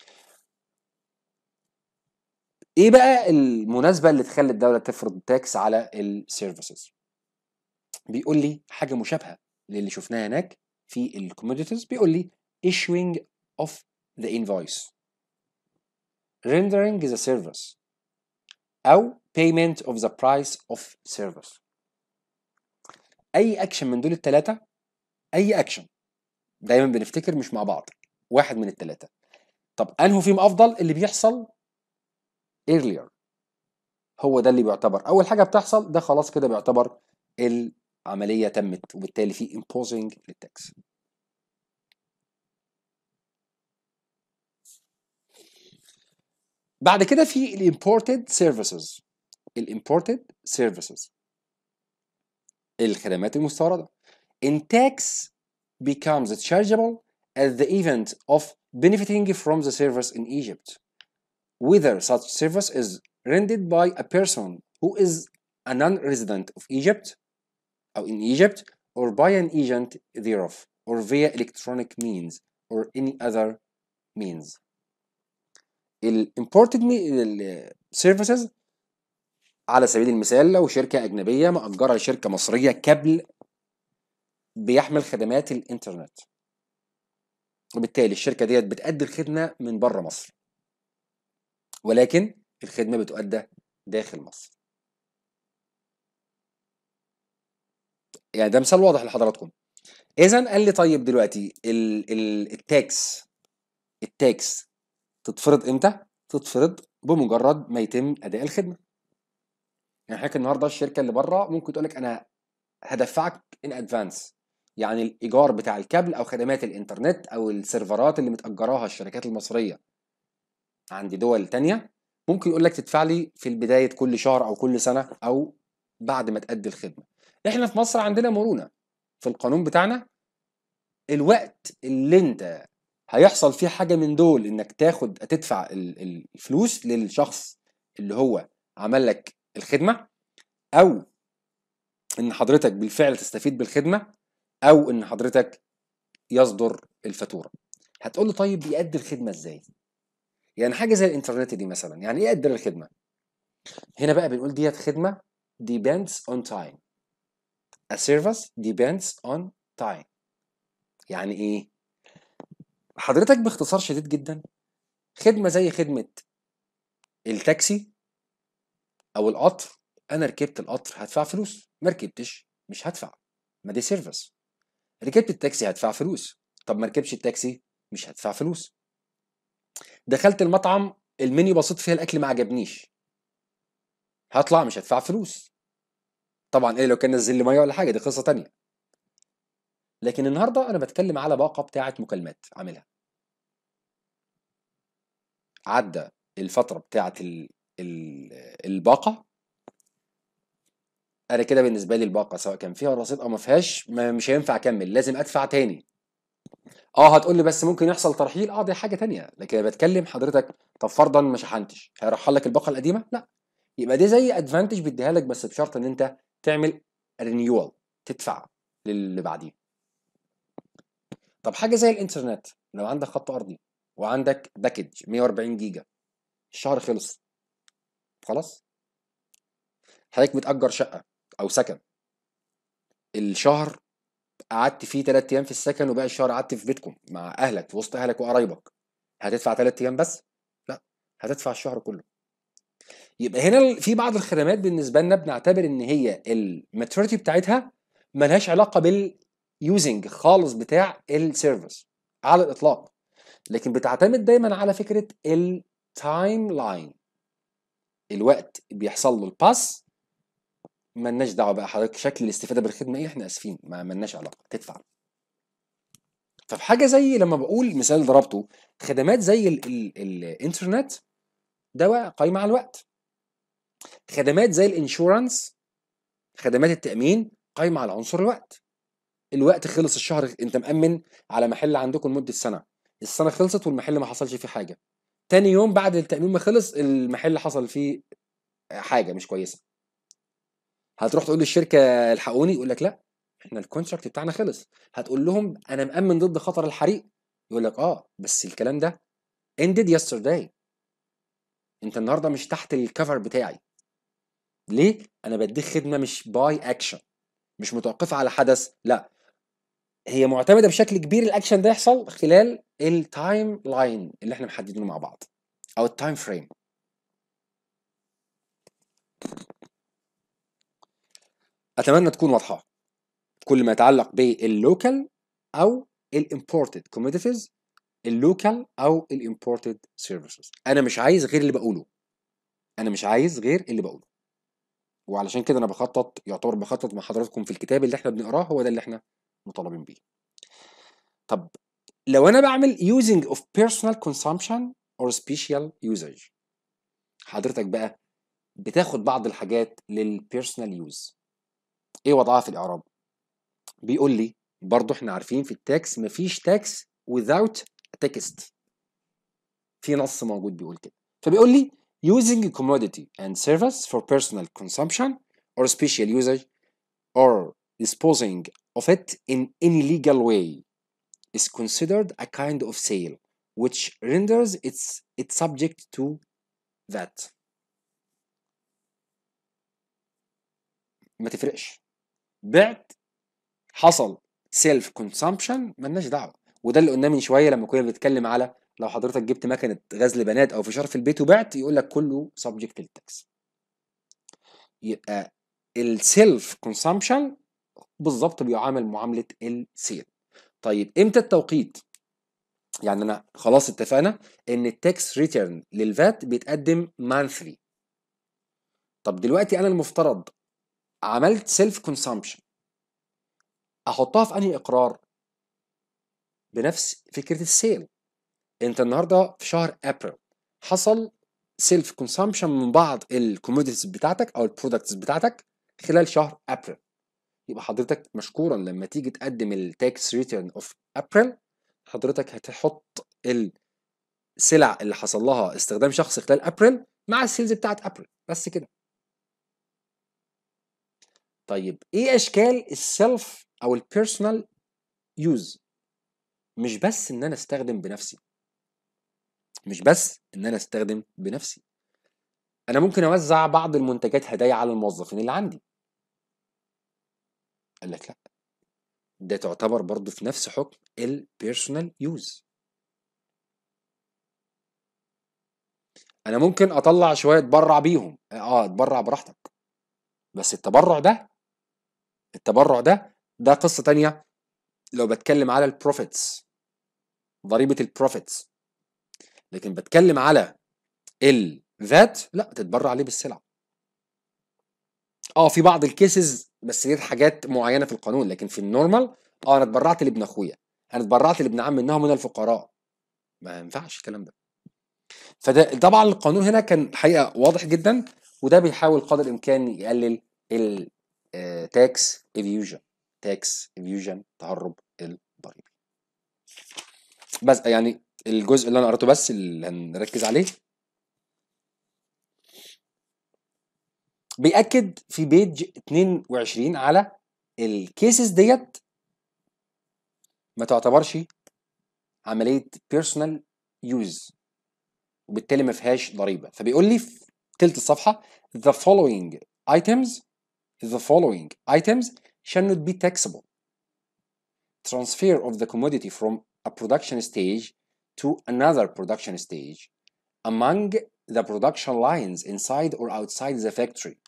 ايه بقى المناسبه اللي تخلي الدوله تفرض تاكس على السيرفيسز؟ بيقول لي حاجه مشابهه للي شفناها هناك في الكوموديتيز، بيقول لي issuing of the invoice rendering the service او payment of the price of service. اي اكشن من دول الثلاثه، اي اكشن دايما بنفتكر مش مع بعض، واحد من الثلاثه. طب انه فيهم افضل؟ اللي بيحصل earlier هو ده اللي بيعتبر اول حاجه بتحصل، ده خلاص كده بيعتبر عمليه تمت وبالتالي في imposing للتاكس. بعد كده في الامبورتد سيرفيسز. الامبورتد سيرفيسز الخدمات المستورده. In tax becomes chargeable at the event of benefiting from the service in Egypt, whether such service is rendered by a person who is a non-resident of Egypt أو in Egypt or by an agent thereof or via electronic means or any other means. ال imported services على سبيل المثال لو شركة أجنبية مأجرة لشركة مصرية كابل بيحمل خدمات الإنترنت، وبالتالي الشركة ديت بتأدي الخدمة من بره مصر، ولكن الخدمة بتؤدى داخل مصر. يعني ده مثال واضح لحضراتكم. إذا قال لي طيب دلوقتي ال ال التاكس التاكس تتفرض إمتى؟ تتفرض بمجرد ما يتم أداء الخدمة. يعني حضرتك النهارده الشركة اللي بره ممكن تقول لك أنا هدفعك إن أدفانس، يعني الإيجار بتاع الكابل أو خدمات الإنترنت أو السيرفرات اللي متأجراها الشركات المصرية عند دول تانية، ممكن يقول لك تدفع لي في بداية كل شهر أو كل سنة أو بعد ما تأدي الخدمة. إحنا في مصر عندنا مرونة في القانون بتاعنا، الوقت اللي أنت هيحصل فيه حاجة من دول إنك تاخد تدفع الفلوس للشخص اللي هو عمل لك الخدمة، أو إن حضرتك بالفعل تستفيد بالخدمة، أو إن حضرتك يصدر الفاتورة. هتقول له طيب بيأدي الخدمة إزاي؟ يعني حاجة زي الإنترنت دي مثلا، يعني إيه أدي الخدمة؟ هنا بقى بنقول ديت خدمة depends on time. A service depends on time. يعني إيه؟ حضرتك باختصار شديد جدا، خدمة زي خدمة التاكسي أو القطر. أنا ركبت القطر هدفع فلوس، ما ركبتش مش هدفع، ما دي سيرفيس. ركبت التاكسي هدفع فلوس، طب ما ركبش التاكسي مش هدفع فلوس. دخلت المطعم المنيو بصيت فيها الأكل ما عجبنيش، هطلع مش هدفع فلوس. طبعا ايه لو كان نزل لي ميه ولا حاجه، دي قصه تانية. لكن النهارده انا بتكلم على باقه بتاعه مكالمات عاملها، عدى الفتره بتاعه ال... ال... الباقه، انا كده بالنسبه لي الباقه سواء كان فيها رصيد او ما فيهاش ما مش هينفع اكمل، لازم ادفع تاني. اه هتقول لي بس ممكن يحصل ترحيل، اه دي حاجه تانية، لكن انا بتكلم حضرتك طب فرضا ما شحنتش، هيرحل لك الباقه القديمه؟ لا. يبقى دي زي ادفانتج بيديها لك بس بشرط ان انت تعمل رينيوال، تدفع للي بعديه. طب حاجه زي الانترنت، لو عندك خط ارضي وعندك باكج مية وأربعين جيجا، الشهر خلص خلاص، حضرتك بتأجر شقه او سكن، الشهر قعدت فيه ثلاث ايام في السكن وباقي الشهر قعدت في بيتكم مع اهلك في وسط اهلك وقرايبك، هتدفع ثلاث ايام بس؟ لا، هتدفع الشهر كله. يبقى هنا في بعض الخدمات بالنسبه لنا بنعتبر ان هي الماتوريتي بتاعتها ملهاش علاقه باليوزنج خالص بتاع السيرفيس على الاطلاق، لكن بتعتمد دايما على فكره التايم لاين، الوقت بيحصل له الباس، مالناش دعوه بقى حضرتك شكل الاستفاده بالخدمه ايه، احنا اسفين ما مالناش علاقه، تدفع. ففي حاجه زي لما بقول مثال ضربته، خدمات زي ال ال الانترنت ده بقى قايمه على الوقت. خدمات زي الانشورنس، خدمات التامين قايمه على عنصر الوقت. الوقت خلص، الشهر انت مأمن على محل عندكم لمده سنه، السنه خلصت والمحل ما حصلش فيه حاجه، تاني يوم بعد التأمين ما خلص المحل حصل فيه حاجه مش كويسه، هتروح تقول للشركه الحقوني؟ يقول لك لا احنا الكونتراكت بتاعنا خلص. هتقول لهم انا مأمن ضد خطر الحريق، يقول لك اه بس الكلام ده ended yesterday، انت النهارده مش تحت الكفر بتاعي. ليه؟ انا بديك خدمه مش باي اكشن، مش متوقفه على حدث، لا هي معتمده بشكل كبير الاكشن ده يحصل خلال التايم لاين اللي احنا محددينه مع بعض او التايم فريم. اتمنى تكون واضحه كل ما يتعلق باللوكال او الامبورتد كوموديتيز، اللوكال او الامبورتد سيرفيسز. انا مش عايز غير اللي بقوله، انا مش عايز غير اللي بقوله. وعلشان كده انا بخطط، يعتبر بخطط مع حضراتكم في الكتاب اللي احنا بنقراه هو ده اللي احنا مطالبين بيه. طب لو انا بعمل using of personal consumption or special usage، حضرتك بقى بتاخد بعض الحاجات للبيرسونال يوز، ايه وضعها في الاعراب؟ بيقول لي برضو احنا عارفين في التاكس مفيش تاكس without text، في نص موجود بيقول كده، فبيقول لي using a commodity and service for personal consumption or special usage or disposing of it in any legal way is considered a kind of sale which renders its it subject to that. ما تفرقش، بعت، حصل سيلف كونسامشن، ملناش دعوه. وده اللي قلناه من شويه لما كنا بنتكلم على لو حضرتك جبت مكنه غزل بنات او فشار في البيت وبعت، يقول لك كله سبجكت للتاكس. يبقى السيلف كونسامشن بالظبط بيعامل معامله السيل. طيب امتى التوقيت؟ يعني انا خلاص اتفقنا ان التاكس ريتيرن للفات بيتقدم مانثلي. طب دلوقتي انا المفترض عملت سيلف كونسامشن، احطها في انهي اقرار؟ بنفس فكره السيل. انت النهارده في شهر ابريل حصل سيلف كونسامشن من بعض الكوموديتيز بتاعتك او البرودكتس بتاعتك خلال شهر ابريل، يبقى حضرتك مشكورا لما تيجي تقدم التاكس ريتيرن اوف ابريل حضرتك هتحط السلع اللي حصل لها استخدام شخصي خلال ابريل مع السيلز بتاعت ابريل، بس كده. طيب ايه اشكال السيلف او البيرسونال يوز؟ مش بس ان انا استخدم بنفسي، مش بس ان انا استخدم بنفسي، انا ممكن اوزع بعض المنتجات هدايا على الموظفين اللي عندي. قال لك لا، ده تعتبر برضو في نفس حكم البيرسونال يوز. انا ممكن اطلع شويه اتبرع بيهم، اه اتبرع براحتك، بس التبرع ده التبرع ده ده قصه تانية. لو بتكلم على البروفيتس، ضريبه البروفيتس، لكن بتكلم على الفات لا، تتبرع عليه بالسلعه. اه في بعض الكيسز بس دي حاجات معينه في القانون، لكن في النورمال اه انا اتبرعت لابن اخويا، انا اتبرعت لابن عم انه من الفقراء، ما ينفعش الكلام ده. فده طبعا القانون هنا كان حقيقه واضح جدا، وده بيحاول قدر الامكان يقلل التاكس ايفيوجن، تاكس ايفيوجن تهرب الضريبي. بس يعني الجزء اللي انا قريته بس اللي هنركز عليه بيأكد في بيج اتنين وعشرين على الكيسز ديت ما تعتبرش عمليه بيرسونال يوز، وبالتالي ما فيهاش ضريبه. فبيقول لي في تلت الصفحه the following items the following items shall not be taxable: transfer of the commodity from a production stage to another production stage among the production lines inside or outside the factory.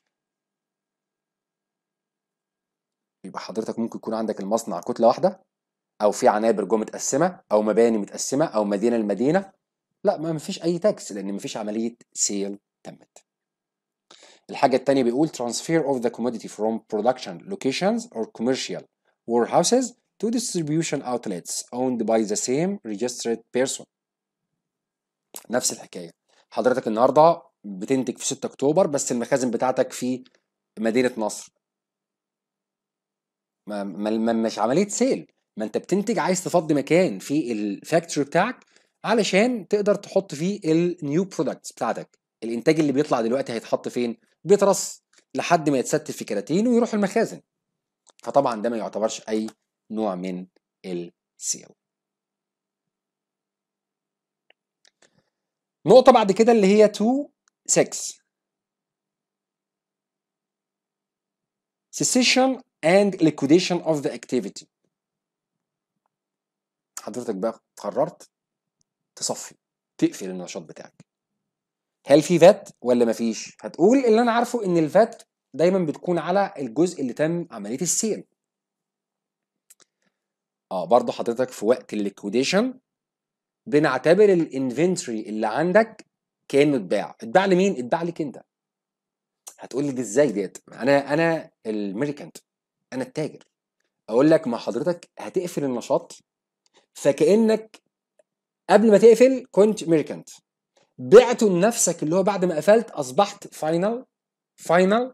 يبقى حضرتك ممكن يكون عندك المصنع كتله واحده، او في عنابر جوه متقسمه، او مباني متقسمه، او مدينه لمدينه، لا ما فيش اي تاكس لان ما فيش عمليه سيل تمت. الحاجه الثانيه بيقول transfer of the commodity from production locations or commercial warehouses to distribution outlets owned by the same registered person. نفس الحكايه، حضرتك النهارده بتنتج في ستة اكتوبر بس المخازن بتاعتك في مدينه نصر، ما ما مش عمليه سيل، ما انت بتنتج عايز تفضي مكان في الفاكتوري بتاعك علشان تقدر تحط فيه النيو برودكتس بتاعتك. الانتاج اللي بيطلع دلوقتي هيتحط فين؟ بيترص لحد ما يتستف في كراتين ويروح المخازن، فطبعا ده ما يعتبرش اي نوع من السيل. نقطه بعد كده اللي هي اتنين ستة cessation and liquidation of the activity. حضرتك بقى قررت تصفي، تقفل النشاط بتاعك، هل في فات ولا مفيش؟ هتقول اللي انا عارفه ان الفات دايما بتكون على الجزء اللي تم عمليه السيل. اه برضه حضرتك في وقت الليكويديشن بنعتبر الانفنتوري اللي عندك كانه اتباع. اتباع لمين؟ اتباع لك انت. هتقول لي دي ازاي ديت؟ انا انا الميركانت، انا التاجر. اقول لك ما حضرتك هتقفل النشاط، فكانك قبل ما تقفل كنت ميركانت، بعته لنفسك اللي هو بعد ما قفلت اصبحت فاينل فاينل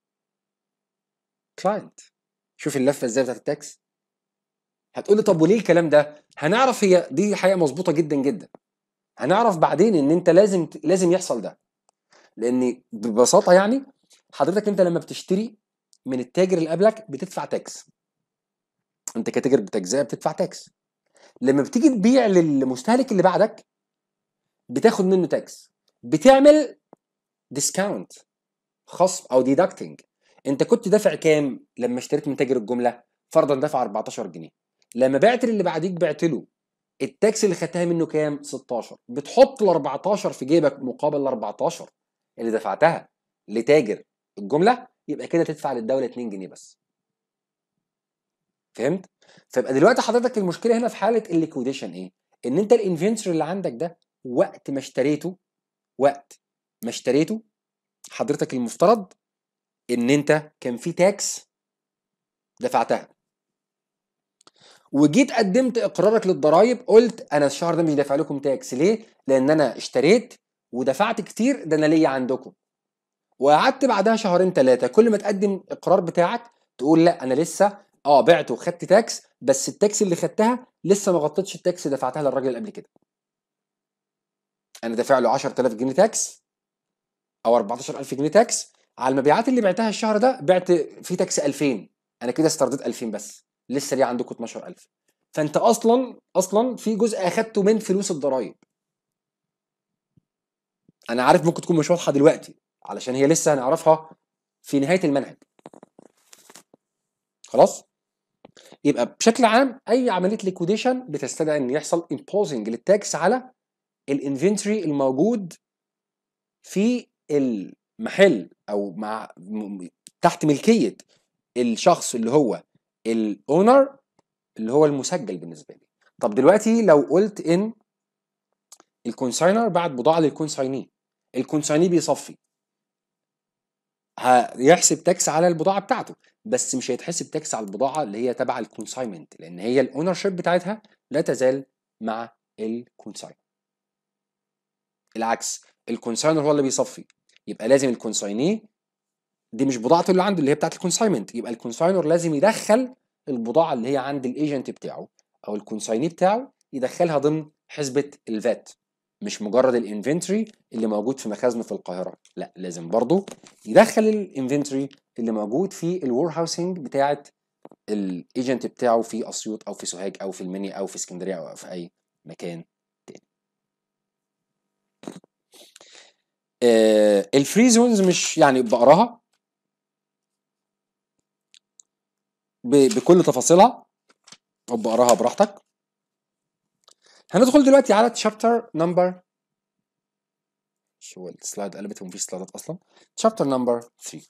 كلاينت. شوف اللفه ازاي بتاعت التاكس. هتقول لي طب وليه الكلام ده؟ هنعرف، هي دي حقيقه مظبوطه جدا جدا. هنعرف بعدين ان انت لازم لازم يحصل ده، لان ببساطه يعني حضرتك انت لما بتشتري من التاجر اللي قبلك بتدفع تاكس، انت كتاجر بتجزئه بتدفع تاكس. لما بتيجي تبيع للمستهلك اللي بعدك بتاخد منه تاكس، بتعمل ديسكاونت، خصم او ديدكتنج. انت كنت دافع كام لما اشتريت من تاجر الجمله؟ فرضا دافع اربعتاشر جنيه. لما بعت للي بعديك بعت له، التاكس اللي خدتها منه كام؟ ستاشر. بتحط ال اربعتاشر في جيبك مقابل ال اربعتاشر اللي دفعتها لتاجر الجمله، يبقى كده تدفع للدوله اتنين جنيه بس. فهمت؟ فيبقى دلوقتي حضرتك المشكله هنا في حاله الليكويديشن ايه؟ ان انت الانفنتوري اللي عندك ده وقت ما اشتريته، وقت ما اشتريته حضرتك المفترض ان انت كان في تاكس دفعتها، وجيت قدمت اقرارك للضرايب قلت انا الشهر ده مش دافع لكم تاكس. ليه؟ لان انا اشتريت ودفعت كتير، ده انا ليا عندكم. وقعدت بعدها شهرين ثلاثه كل ما تقدم اقرار بتاعك تقول لا انا لسه اه بعت وخدت تاكس، بس التاكس اللي خدتها لسه ما غطتش التاكس اللي دفعتها للراجل اللي قبل كده. انا دافع له عشرة آلاف جنيه تاكس او اربعتاشر الف جنيه تاكس، على المبيعات اللي بعتها الشهر ده بعت في تاكس الفين، انا كده استرديت الفين بس، لسه ليه عندكم اتناشر الف. فانت اصلا اصلا في جزء اخدته من فلوس الضرايب. انا عارف ممكن تكون مش واضحه دلوقتي علشان هي لسه هنعرفها في نهايه المنهج. خلاص؟ يبقى بشكل عام اي عمليه ليكويديشن بتستدعي ان يحصل امبوزنج للتاكس على الانفنتوري الموجود في المحل او مع تحت ملكيه الشخص اللي هو الاونر، اللي هو المسجل بالنسبه لي. طب دلوقتي لو قلت ان الكونساينر بعت بضاعه للكونسايني، الكونسايني بيصفي، هيحسب تاكس على البضاعه بتاعته، بس مش هيتحسب تاكس على البضاعه اللي هي تبع الكونساينمنت، لان هي الاونر شيب بتاعتها لا تزال مع الكونساين. العكس، الكونساينر هو اللي بيصفي، يبقى لازم الكونسايني دي مش بضاعته اللي عنده اللي هي بتاعت الكونساينمنت، يبقى الكونساينر لازم يدخل البضاعه اللي هي عند الايجنت بتاعه او الكونسايني بتاعه، يدخلها ضمن حسبه الفات، مش مجرد الانفنتوري اللي موجود في مخازنه في القاهره، لا لازم برضه يدخل الانفنتوري اللي موجود في الور هاوسنج بتاعت الايجنت بتاعه في اسيوط او في سوهاج او في المنيا او في اسكندريه او في اي مكان تاني. آه الفري زونز مش يعني بقراها بكل تفاصيلها او بقراها براحتك. هندخل دلوقتي على تشابتر نمبر، شو السلايد قلبت ومفيش سلايدات اصلا. تشابتر نمبر ثلاثة.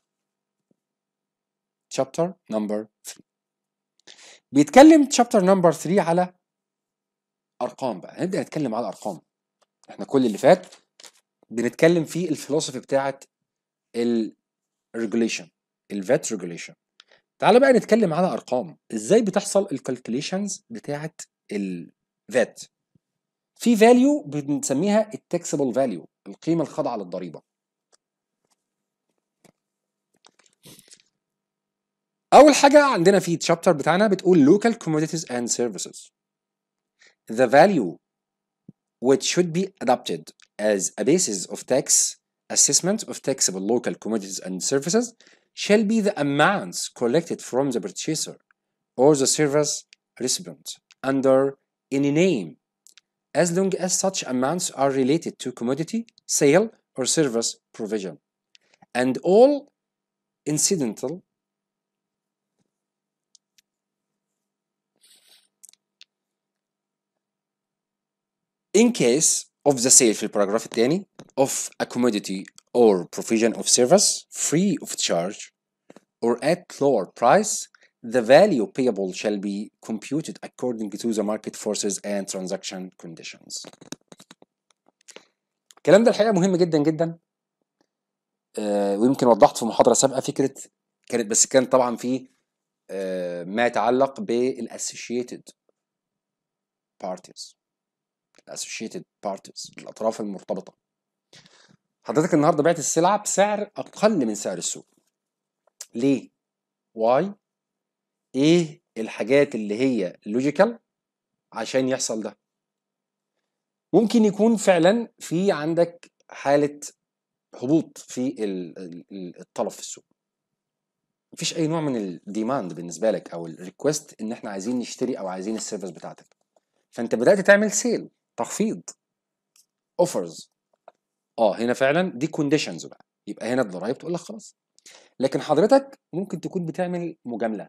تشابتر نمبر ثلاثة بيتكلم تشابتر نمبر ثلاثة على ارقام. بقى هنبدا نتكلم على ارقام. احنا كل اللي فات بنتكلم في الفلسفه بتاعه الريجوليشن، الفات ريجوليشن. تعال بقى نتكلم على ارقام، ازاي بتحصل الكالكوليشنز بتاعه الفات. في فاليو بنسميها التاكسبل فاليو، القيمه الخاضعه للضريبه. اول حاجه عندنا في الشابتر بتاعنا بتقول local commodities and services. The value which should be adopted as a basis of tax assessment of taxable local commodities and services shall be the amounts collected from the purchaser or the service recipient under any name, as long as such amounts are related to commodity, sale, or service provision, and all incidental in case of the sale في الباراجراف الثاني of a commodity or provision of service free of charge or at lower price, the value payable shall be computed according to the market forces and transaction conditions. الكلام ده الحقيقة مهم جدا جدا، آه ويمكن وضحت في محاضره سابقه فكره، كانت بس كانت طبعا في آه ما يتعلق بالاسوشيتد بارتيز. الاسوشيتد بارتيز الاطراف المرتبطه. حضرتك النهارده بعت السلعه بسعر اقل من سعر السوق. ليه؟ واي؟ ايه الحاجات اللي هي لوجيكال عشان يحصل ده؟ ممكن يكون فعلا في عندك حاله هبوط في الطلب في السوق. مفيش اي نوع من الديماند بالنسبه لك او الريكوست ان احنا عايزين نشتري او عايزين السيرفيس بتاعتك، فانت بدات تعمل سيل، تخفيض، اوفرز. اه هنا فعلا دي كونديشنز بقى، يبقى هنا الضرايب تقول لك خلاص. لكن حضرتك ممكن تكون بتعمل مجامله،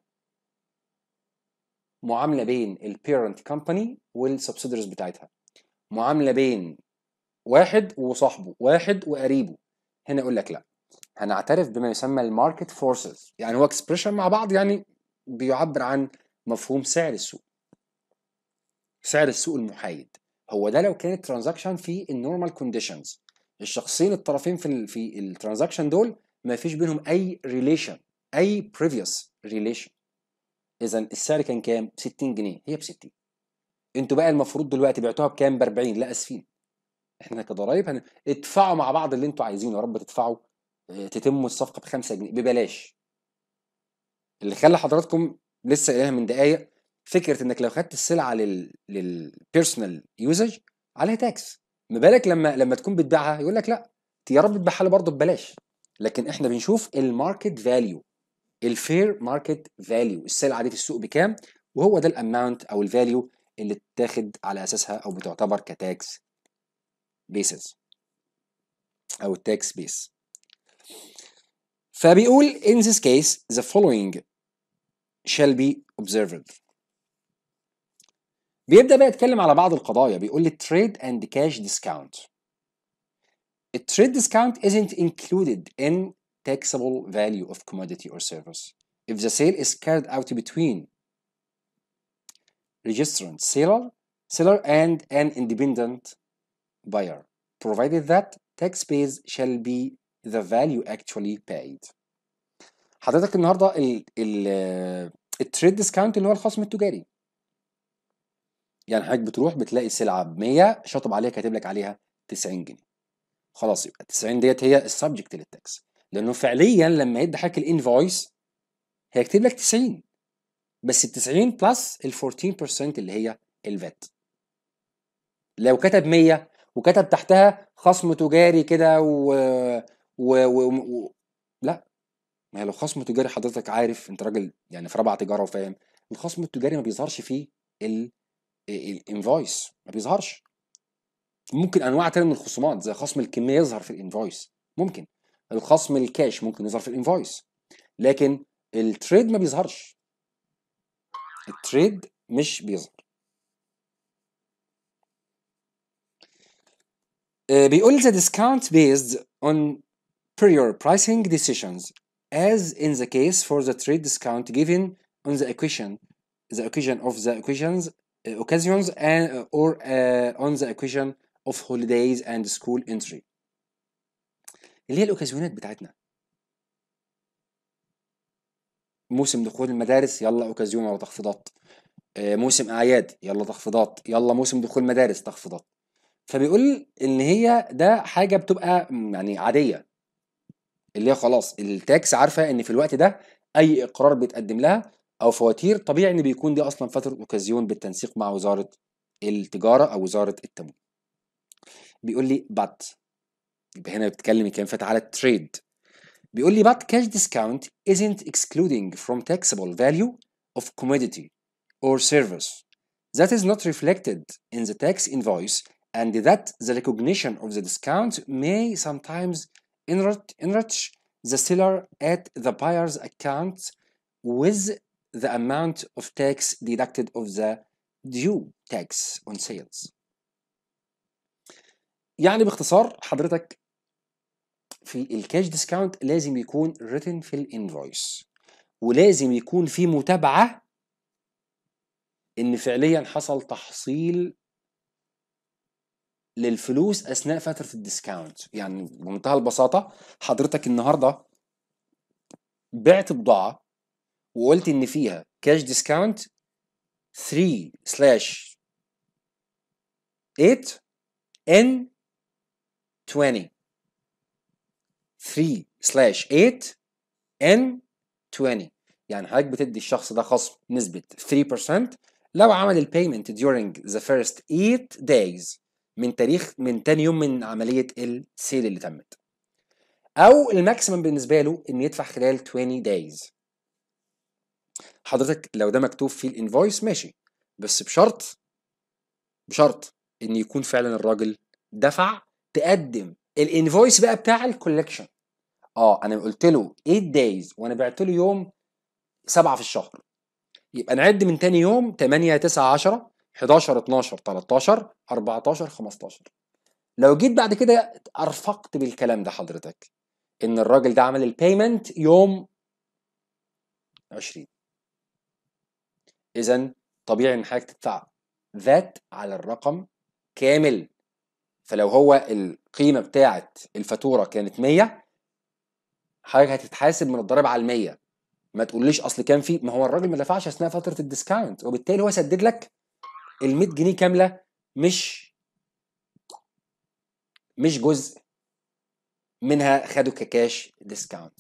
معامله بين البيرنت كومباني والسبسيدريز بتاعتها، معامله بين واحد وصاحبه، واحد وقريبه. هنا يقول لك لا، هنعترف بما يسمى الماركت فورسز، يعني هو اكسبريشن مع بعض، يعني بيعبر عن مفهوم سعر السوق، سعر السوق المحايد. هو ده لو كانت ترانزاكشن في النورمال كونديشنز، الشخصين الطرفين في ال في الترانزاكشن دول ما فيش بينهم اي ريليشن، اي بريفيوس ريليشن. اذا السعر كان كام؟ ستين جنيه، هي ب ستين. انتوا بقى المفروض دلوقتي بعتوها بكام؟ ب أربعين. لا اسفين، احنا كضرايب هن... ادفعوا مع بعض اللي انتوا عايزينه، يا رب تدفعوا اه، تتموا الصفقه ب خمسة جنيه ببلاش. اللي خلى حضراتكم لسه قايلها من دقايق، فكره انك لو خدت السلعه لل للبيرسونال يوزج عليها تاكس، ما بالك لما لما تكون بتبيعها يقول لك لا، يا رب تبيعها لي برضه ببلاش. لكن احنا بنشوف الماركت فاليو، الفير ماركت فاليو، السلعه دي في السوق بكام، وهو ده الاماونت او الفاليو اللي تاخد على اساسها او بتعتبر كتاكس بيسز او التاكس بيس. فبيقول in this case the following shall be observed. بيبدأ بقى يتكلم على بعض القضايا، بيقول لي trade and cash discount. A trade discount isn't included in taxable value of commodity or service if the sale is carried out between registrant seller seller and an independent buyer, provided that tax base shall be the value actually paid. حضرتك النهارده ال ال التريد ديسكاونت اللي هو الخصم التجاري، يعني حضرتك بتروح بتلاقي السلعه ب مية، شاطب عليها كاتب لك عليها تسعين جنيه، خلاص يبقى تسعين ديت هي السبجكت للتاكس، لانه فعليا لما يدي حضرتك الانفويس هيكتب لك تسعين، بس ال تسعين بلس ال أربعتاشر بالمية اللي هي الفات. لو كتب مية وكتب تحتها خصم تجاري كده و... و... و... و... لا، ما هي لو خصم تجاري حضرتك عارف انت راجل يعني في رابعه تجاره وفاهم، الخصم التجاري ما بيظهرش فيه ال الانفويس، ما بيظهرش. ممكن انواع تانية من الخصومات زي خصم الكميه يظهر في الانفويس، ممكن الخصم الكاش ممكن يظهر في الانفويس، لكن التريد ما بيظهرش، التريد مش بيظهر. آه، بيقول the discount based on prior pricing decisions as in the case for the trade discount given on the occasion the occasion of the occasions uh, occasions and uh, or uh, on the occasion of holidays and school entry، اللي هي الاوكازيونات بتاعتنا. موسم دخول المدارس يلا اوكازيون ولا تخفيضات، آه، موسم اعياد يلا تخفيضات، يلا موسم دخول مدارس تخفيضات. فبيقول ان هي ده حاجه بتبقى م، يعني عاديه، اللي هي خلاص التاكس عارفه ان في الوقت ده اي اقرار بيتقدم لها او فواتير طبيعي ان بيكون دي اصلا فتره اوكازيون بالتنسيق مع وزاره التجاره او وزاره التموين. بيقول لي but، يبقى هنا بتتكلم كان فات على التريد. بيقول لي but cash discount isn't excluding from taxable value of commodity or service that is not reflected in the tax invoice, and that the recognition of the discount may sometimes enrich, enrich the seller at the buyer's account with the amount of tax deducted of the due tax on sales. يعني باختصار حضرتك في الكاش ديسكاونت لازم يكون written في الانفويس، ولازم يكون في متابعة ان فعليا حصل تحصيل للفلوس اثناء فتره الديسكاونت. يعني بمنتهى البساطه حضرتك النهارده بعت بضاعه وقلت ان فيها كاش ديسكاونت ثري سلاش ايت ان توينتي ثري سلاش ايت ان توينتي. يعني حضرتك بتدي الشخص ده خصم نسبة ثري بيرسنت لو عمل البيمنت during the first eight days من تاريخ من تاني يوم من عملية السيل اللي تمت، أو الماكسيمم بالنسبة له إن يدفع خلال twenty days. حضرتك لو ده مكتوب في الانفويس ماشي، بس بشرط بشرط إن يكون فعلا الراجل دفع. تقدم الانفويس بقى بتاع الكولكشن. اه انا قلت له eight days وانا بعت له يوم سبعة في الشهر، يبقى نعد من تاني يوم تمانية تسعة عشرة حداشر اتناشر تلتاشر اربعتاشر خمستاشر. لو جيت بعد كده ارفقت بالكلام ده حضرتك ان الراجل ده عمل البيمنت يوم عشرين، اذا طبيعي ان حضرتك تدفع ذات على الرقم كامل. فلو هو القيمه بتاعت الفاتوره كانت مية، حضرتك هتتحاسب من الضرائب على ال مية. ما تقوليش اصل كان في، ما هو الراجل ما دفعش اثناء فتره الديسكاونت، وبالتالي هو سدد لك ال مية جنيه كامله، مش مش جزء منها خده ككاش ديسكاونت.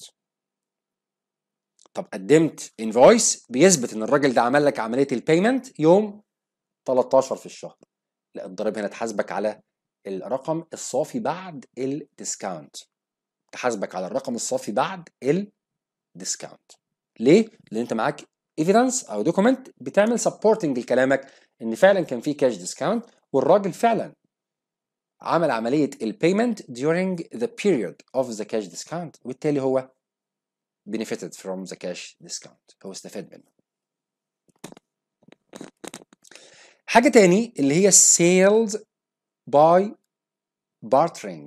طب قدمت انفويس بيثبت ان الراجل ده عمل لك عمليه البيمنت يوم تلتاشر في الشهر، لا الضريبه هنا تحاسبك على الرقم الصافي بعد الديسكاونت. تحاسبك على الرقم الصافي بعد الديسكاونت. ليه؟ لان انت معاك ايفيدنس او دوكيمنت بتعمل سبورتنج لكلامك ان فعلا كان في كاش ديسكاونت، والراجل فعلا عمل عمليه البيمنت during the period of the cash discount، وبالتالي هو benefited from the cash discount، هو استفاد منه. حاجه تاني اللي هي sales by bartering.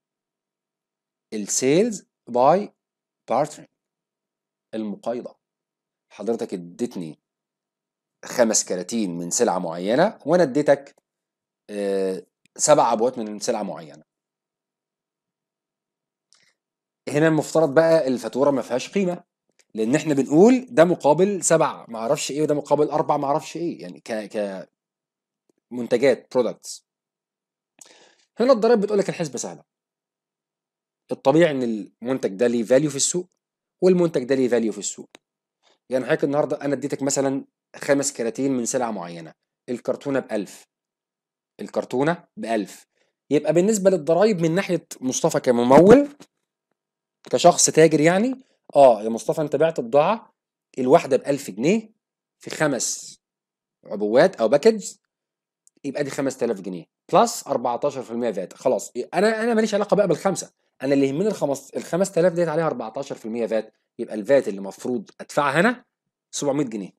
السيلز باي bartering، المقايضه. حضرتك اديتني خمس كراتين من سلعه معينه وانا اديتك آه سبع عبوات من سلعه معينه. هنا المفترض بقى الفاتوره ما فيهاش قيمه، لان احنا بنقول ده مقابل سبع ما اعرفش ايه وده مقابل اربع ما اعرفش ايه، يعني ك كمنتجات برودكتس. هنا الضرائب بتقول لك الحسبه سهله. الطبيعي ان المنتج ده ليه فاليو في السوق والمنتج ده ليه فاليو في السوق. يعني حضرتك النهارده انا اديتك مثلا خمس كراتين من سلعه معينه، الكرتونه ب ألف، الكرتونه ب ألف. يبقى بالنسبه للضرايب من ناحيه مصطفى كممول كشخص تاجر، يعني اه يا مصطفى انت بعت بضاعه الواحده ب ألف جنيه في خمس عبوات او باكج، يبقى دي خمسة آلاف جنيه بلس اربعتاشر في المية فات. خلاص انا انا ماليش علاقه بقى بالخمسه، انا اللي يهمني الخمس ال خمسة آلاف ديت عليها اربعتاشر في المية فات، يبقى الفات اللي المفروض ادفعها هنا سبعمية جنيه.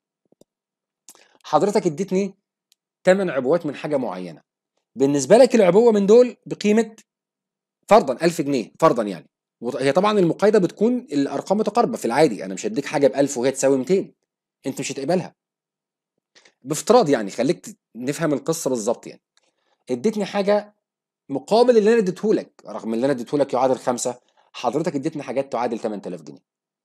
حضرتك اديتني ثمانية عبوات من حاجه معينه، بالنسبه لك العبوه من دول بقيمه فرضا ألف جنيه فرضا يعني. هي طبعا المقايضه بتكون الارقام متقاربه في العادي، انا مش هديك حاجه ب ألف وهي تساوي ميتين، انت مش هتقبلها. بافتراض يعني خليك نفهم القصه بالظبط، يعني اديتني حاجه مقابل اللي انا اديته لك، رغم اللي انا اديته لك يعادل خمسة، حضرتك اديتني حاجات تعادل تمن تلاف جنيه.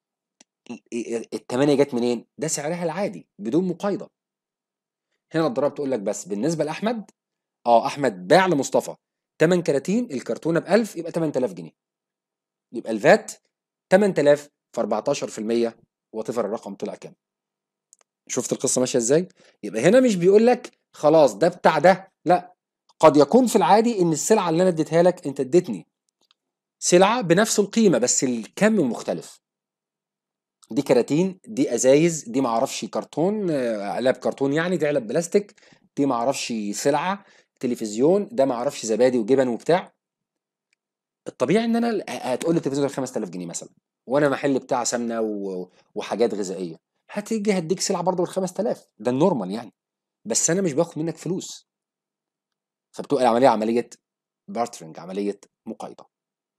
الثمانية جت منين؟ ده سعرها العادي بدون مقايضه. هنا الضرائب تقول لك بس بالنسبه لاحمد، اه احمد باع لمصطفى ثمانية كراتين الكرتونه ب ألف، يبقى تمن تلاف جنيه، يبقى الفات تمن تلاف في اربعتاشر في المية، وتفر الرقم طلع كام. شفت القصه ماشيه ازاي؟ يبقى هنا مش بيقول لك خلاص ده بتاع ده، لا، قد يكون في العادي ان السلعه اللي انا اديتها لك انت اديتني سلعه بنفس القيمه بس الكم مختلف. دي كراتين، دي ازايز، دي معرفش كرتون، آه، علب كرتون يعني، دي علب بلاستيك، دي معرفش سلعه تلفزيون، ده معرفش زبادي وجبن وبتاع. الطبيعي ان انا هتقول لي التلفزيون ده خمسة آلاف جنيه مثلا، وانا محل بتاع سمنه و... وحاجات غذائيه، هتيجي هديك سلعه برضه بال خمسة آلاف، ده النورمال يعني، بس انا مش باخد منك فلوس. فبتبقى العمليه عمليه بارترنج، عمليه مقايضه.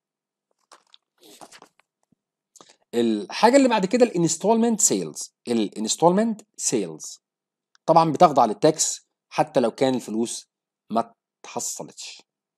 الحاجه اللي بعد كده الانستولمنت سيلز. الانستولمنت سيلز طبعا بتخضع للتاكس حتى لو كان الفلوس ما اتحصلتش.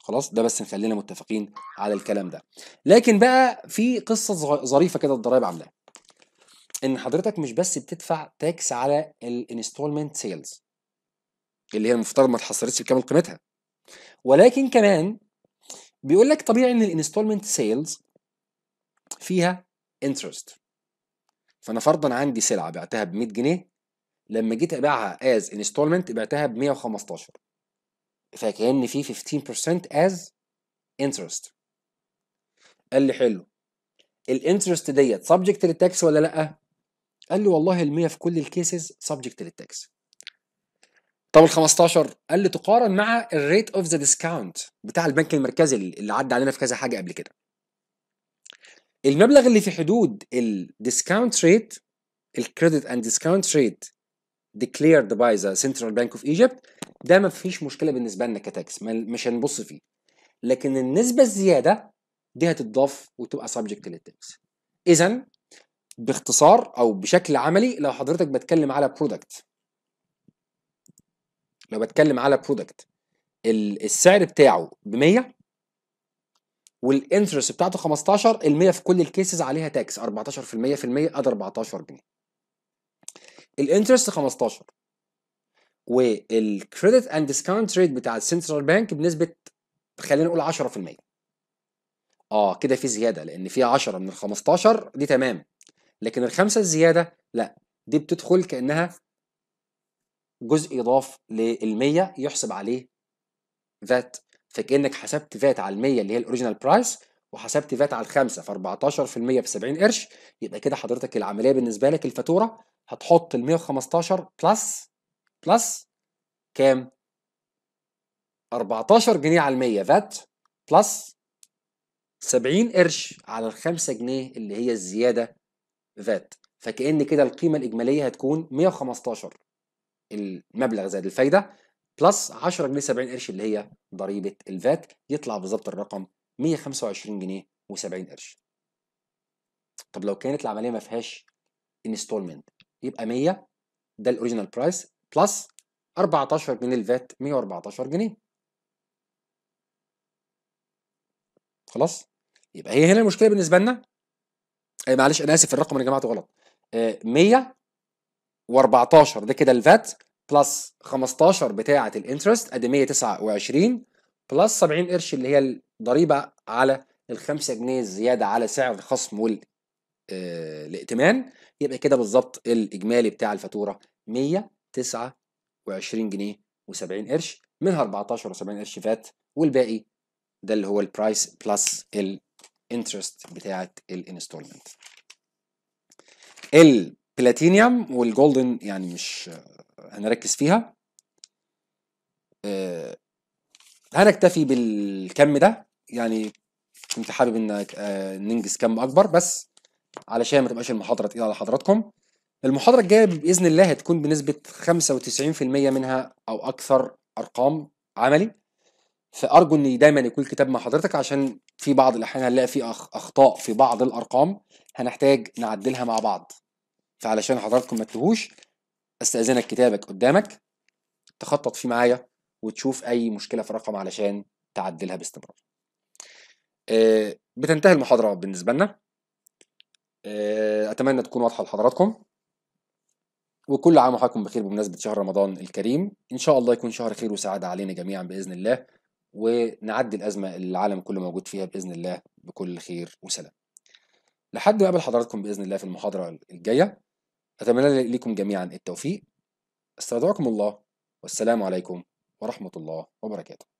خلاص، ده بس نخلينا متفقين على الكلام ده. لكن بقى في قصه صغ- ظريفه كده الضرايب عاملاها، ان حضرتك مش بس بتدفع تاكس على الانستولمنت سيلز اللي هي المفترض ما اتحصلتش بكامل قيمتها، ولكن كمان بيقول لك طبيعي ان الانستولمنت سيلز فيها انترست. فانا فرضا عندي سلعه بعتها ب مية جنيه، لما جيت ابيعها از انستولمنت بعتها ب مية وخمستاشر، فكأن في خمستاشر بالمية از انترست. قال لي حلو، الانترست ديت سبجكت للتاكس ولا لا؟ قال لي والله ال مية في كل الكيسز سبجكت للتاكس. طب ال خمستاشر؟ قال لي تقارن مع الريت اوف ذا ديسكاونت بتاع البنك المركزي اللي عدى علينا في كذا حاجه قبل كده. المبلغ اللي في حدود الديسكاونت ريت، الكريدت اند ديسكاونت ريت declared by the Central Bank of Egypt، ده ما فيش مشكله بالنسبه لنا كتاكس، مش هنبص فيه. لكن النسبه الزياده دي هتتضاف وتبقى سبجكت للتاكس. اذا باختصار او بشكل عملي، لو حضرتك بتكلم على برودكت لو بتكلم على برودكت السعر بتاعه ب مية والانترست بتاعته خمستاشر، ال مية في كل الكيسز عليها تاكس اربعتاشر في المية في المية ادي اربعتاشر جنيه. الانترست خمستاشر والكريدت اند ديسكاونت ريت بتاع السنترال بانك بنسبه خلينا نقول عشرة في المية. اه كده في زياده، لان في عشرة من ال خمستاشر دي تمام، لكن الخمسه الزياده لا، دي بتدخل كانها جزء يضاف لل مية يحسب عليه فات. فكانك حسبت فات على ال مية اللي هي الاوريجينال برايس، وحسبت فات على الخمسه في اربعتاشر في المية في سبعين قرش. يبقى كده حضرتك العمليه بالنسبه لك الفاتوره هتحط ال مية وخمستاشر بلس بلس كام؟ اربعتاشر جنيه على ال مية فات بلس سبعين قرش على ال خمسة جنيه اللي هي الزياده فات. فكأن كده القيمه الاجماليه هتكون مية وخمستاشر المبلغ زائد الفايده بلس عشرة جنيه سبعين قرش اللي هي ضريبه الفات، يطلع بالظبط الرقم مية وخمسة وعشرين جنيه وسبعين قرش. طب لو كانت العمليه ما فيهاش انستولمنت، يبقى مية ده الاوريجينال برايس بلس اربعتاشر جنيه الفات، مية واربعتاشر جنيه. خلاص، يبقى هي هنا المشكله بالنسبه لنا. آه معلش انا اسف الرقم اللي جمعته غلط. آه مية واربعتاشر ده كده الفات بلس خمستاشر بتاعه الانترست ادي مية وتسعة وعشرين بلس سبعين قرش اللي هي الضريبه على ال خمسة جنيه الزياده على سعر الخصم والائتمان. يبقى كده بالظبط الاجمالي بتاع الفاتوره مية وتسعة وعشرين جنيه و70 قرش، منها اربعتاشر و70 قرش فات، والباقي ده اللي هو البرايس بلس الانترست بتاعه الانستولمنت. البلاتينيوم والجولدن يعني مش هنركز فيها، أه هنكتفي بالكم ده. يعني كنت حابب ان أه ننجز كم اكبر بس علشان ما تبقاش المحاضره تقيله على حضراتكم. المحاضره الجايه باذن الله هتكون بنسبه خمسة وتسعين في المية منها او اكثر ارقام عملي، فارجو ان دايما يكون الكتاب مع حضرتك، عشان في بعض الاحيان هنلاقي في اخطاء في بعض الارقام هنحتاج نعدلها مع بعض. فعلشان حضراتكم ما تتوهوش، استاذنك كتابك قدامك تخطط فيه معايا وتشوف اي مشكله في الرقم علشان تعدلها باستمرار. أه بتنتهي المحاضره بالنسبه لنا. أه اتمنى تكون واضحه لحضراتكم، وكل عام وحضراتكم بخير بمناسبه شهر رمضان الكريم. ان شاء الله يكون شهر خير وسعاده علينا جميعا باذن الله، ونعدي الازمه اللي العالم كله موجود فيها باذن الله بكل خير وسلام. لحد ما اقابل حضراتكم باذن الله في المحاضره الجايه، اتمنى لكم جميعا التوفيق. استودعكم الله، والسلام عليكم ورحمه الله وبركاته.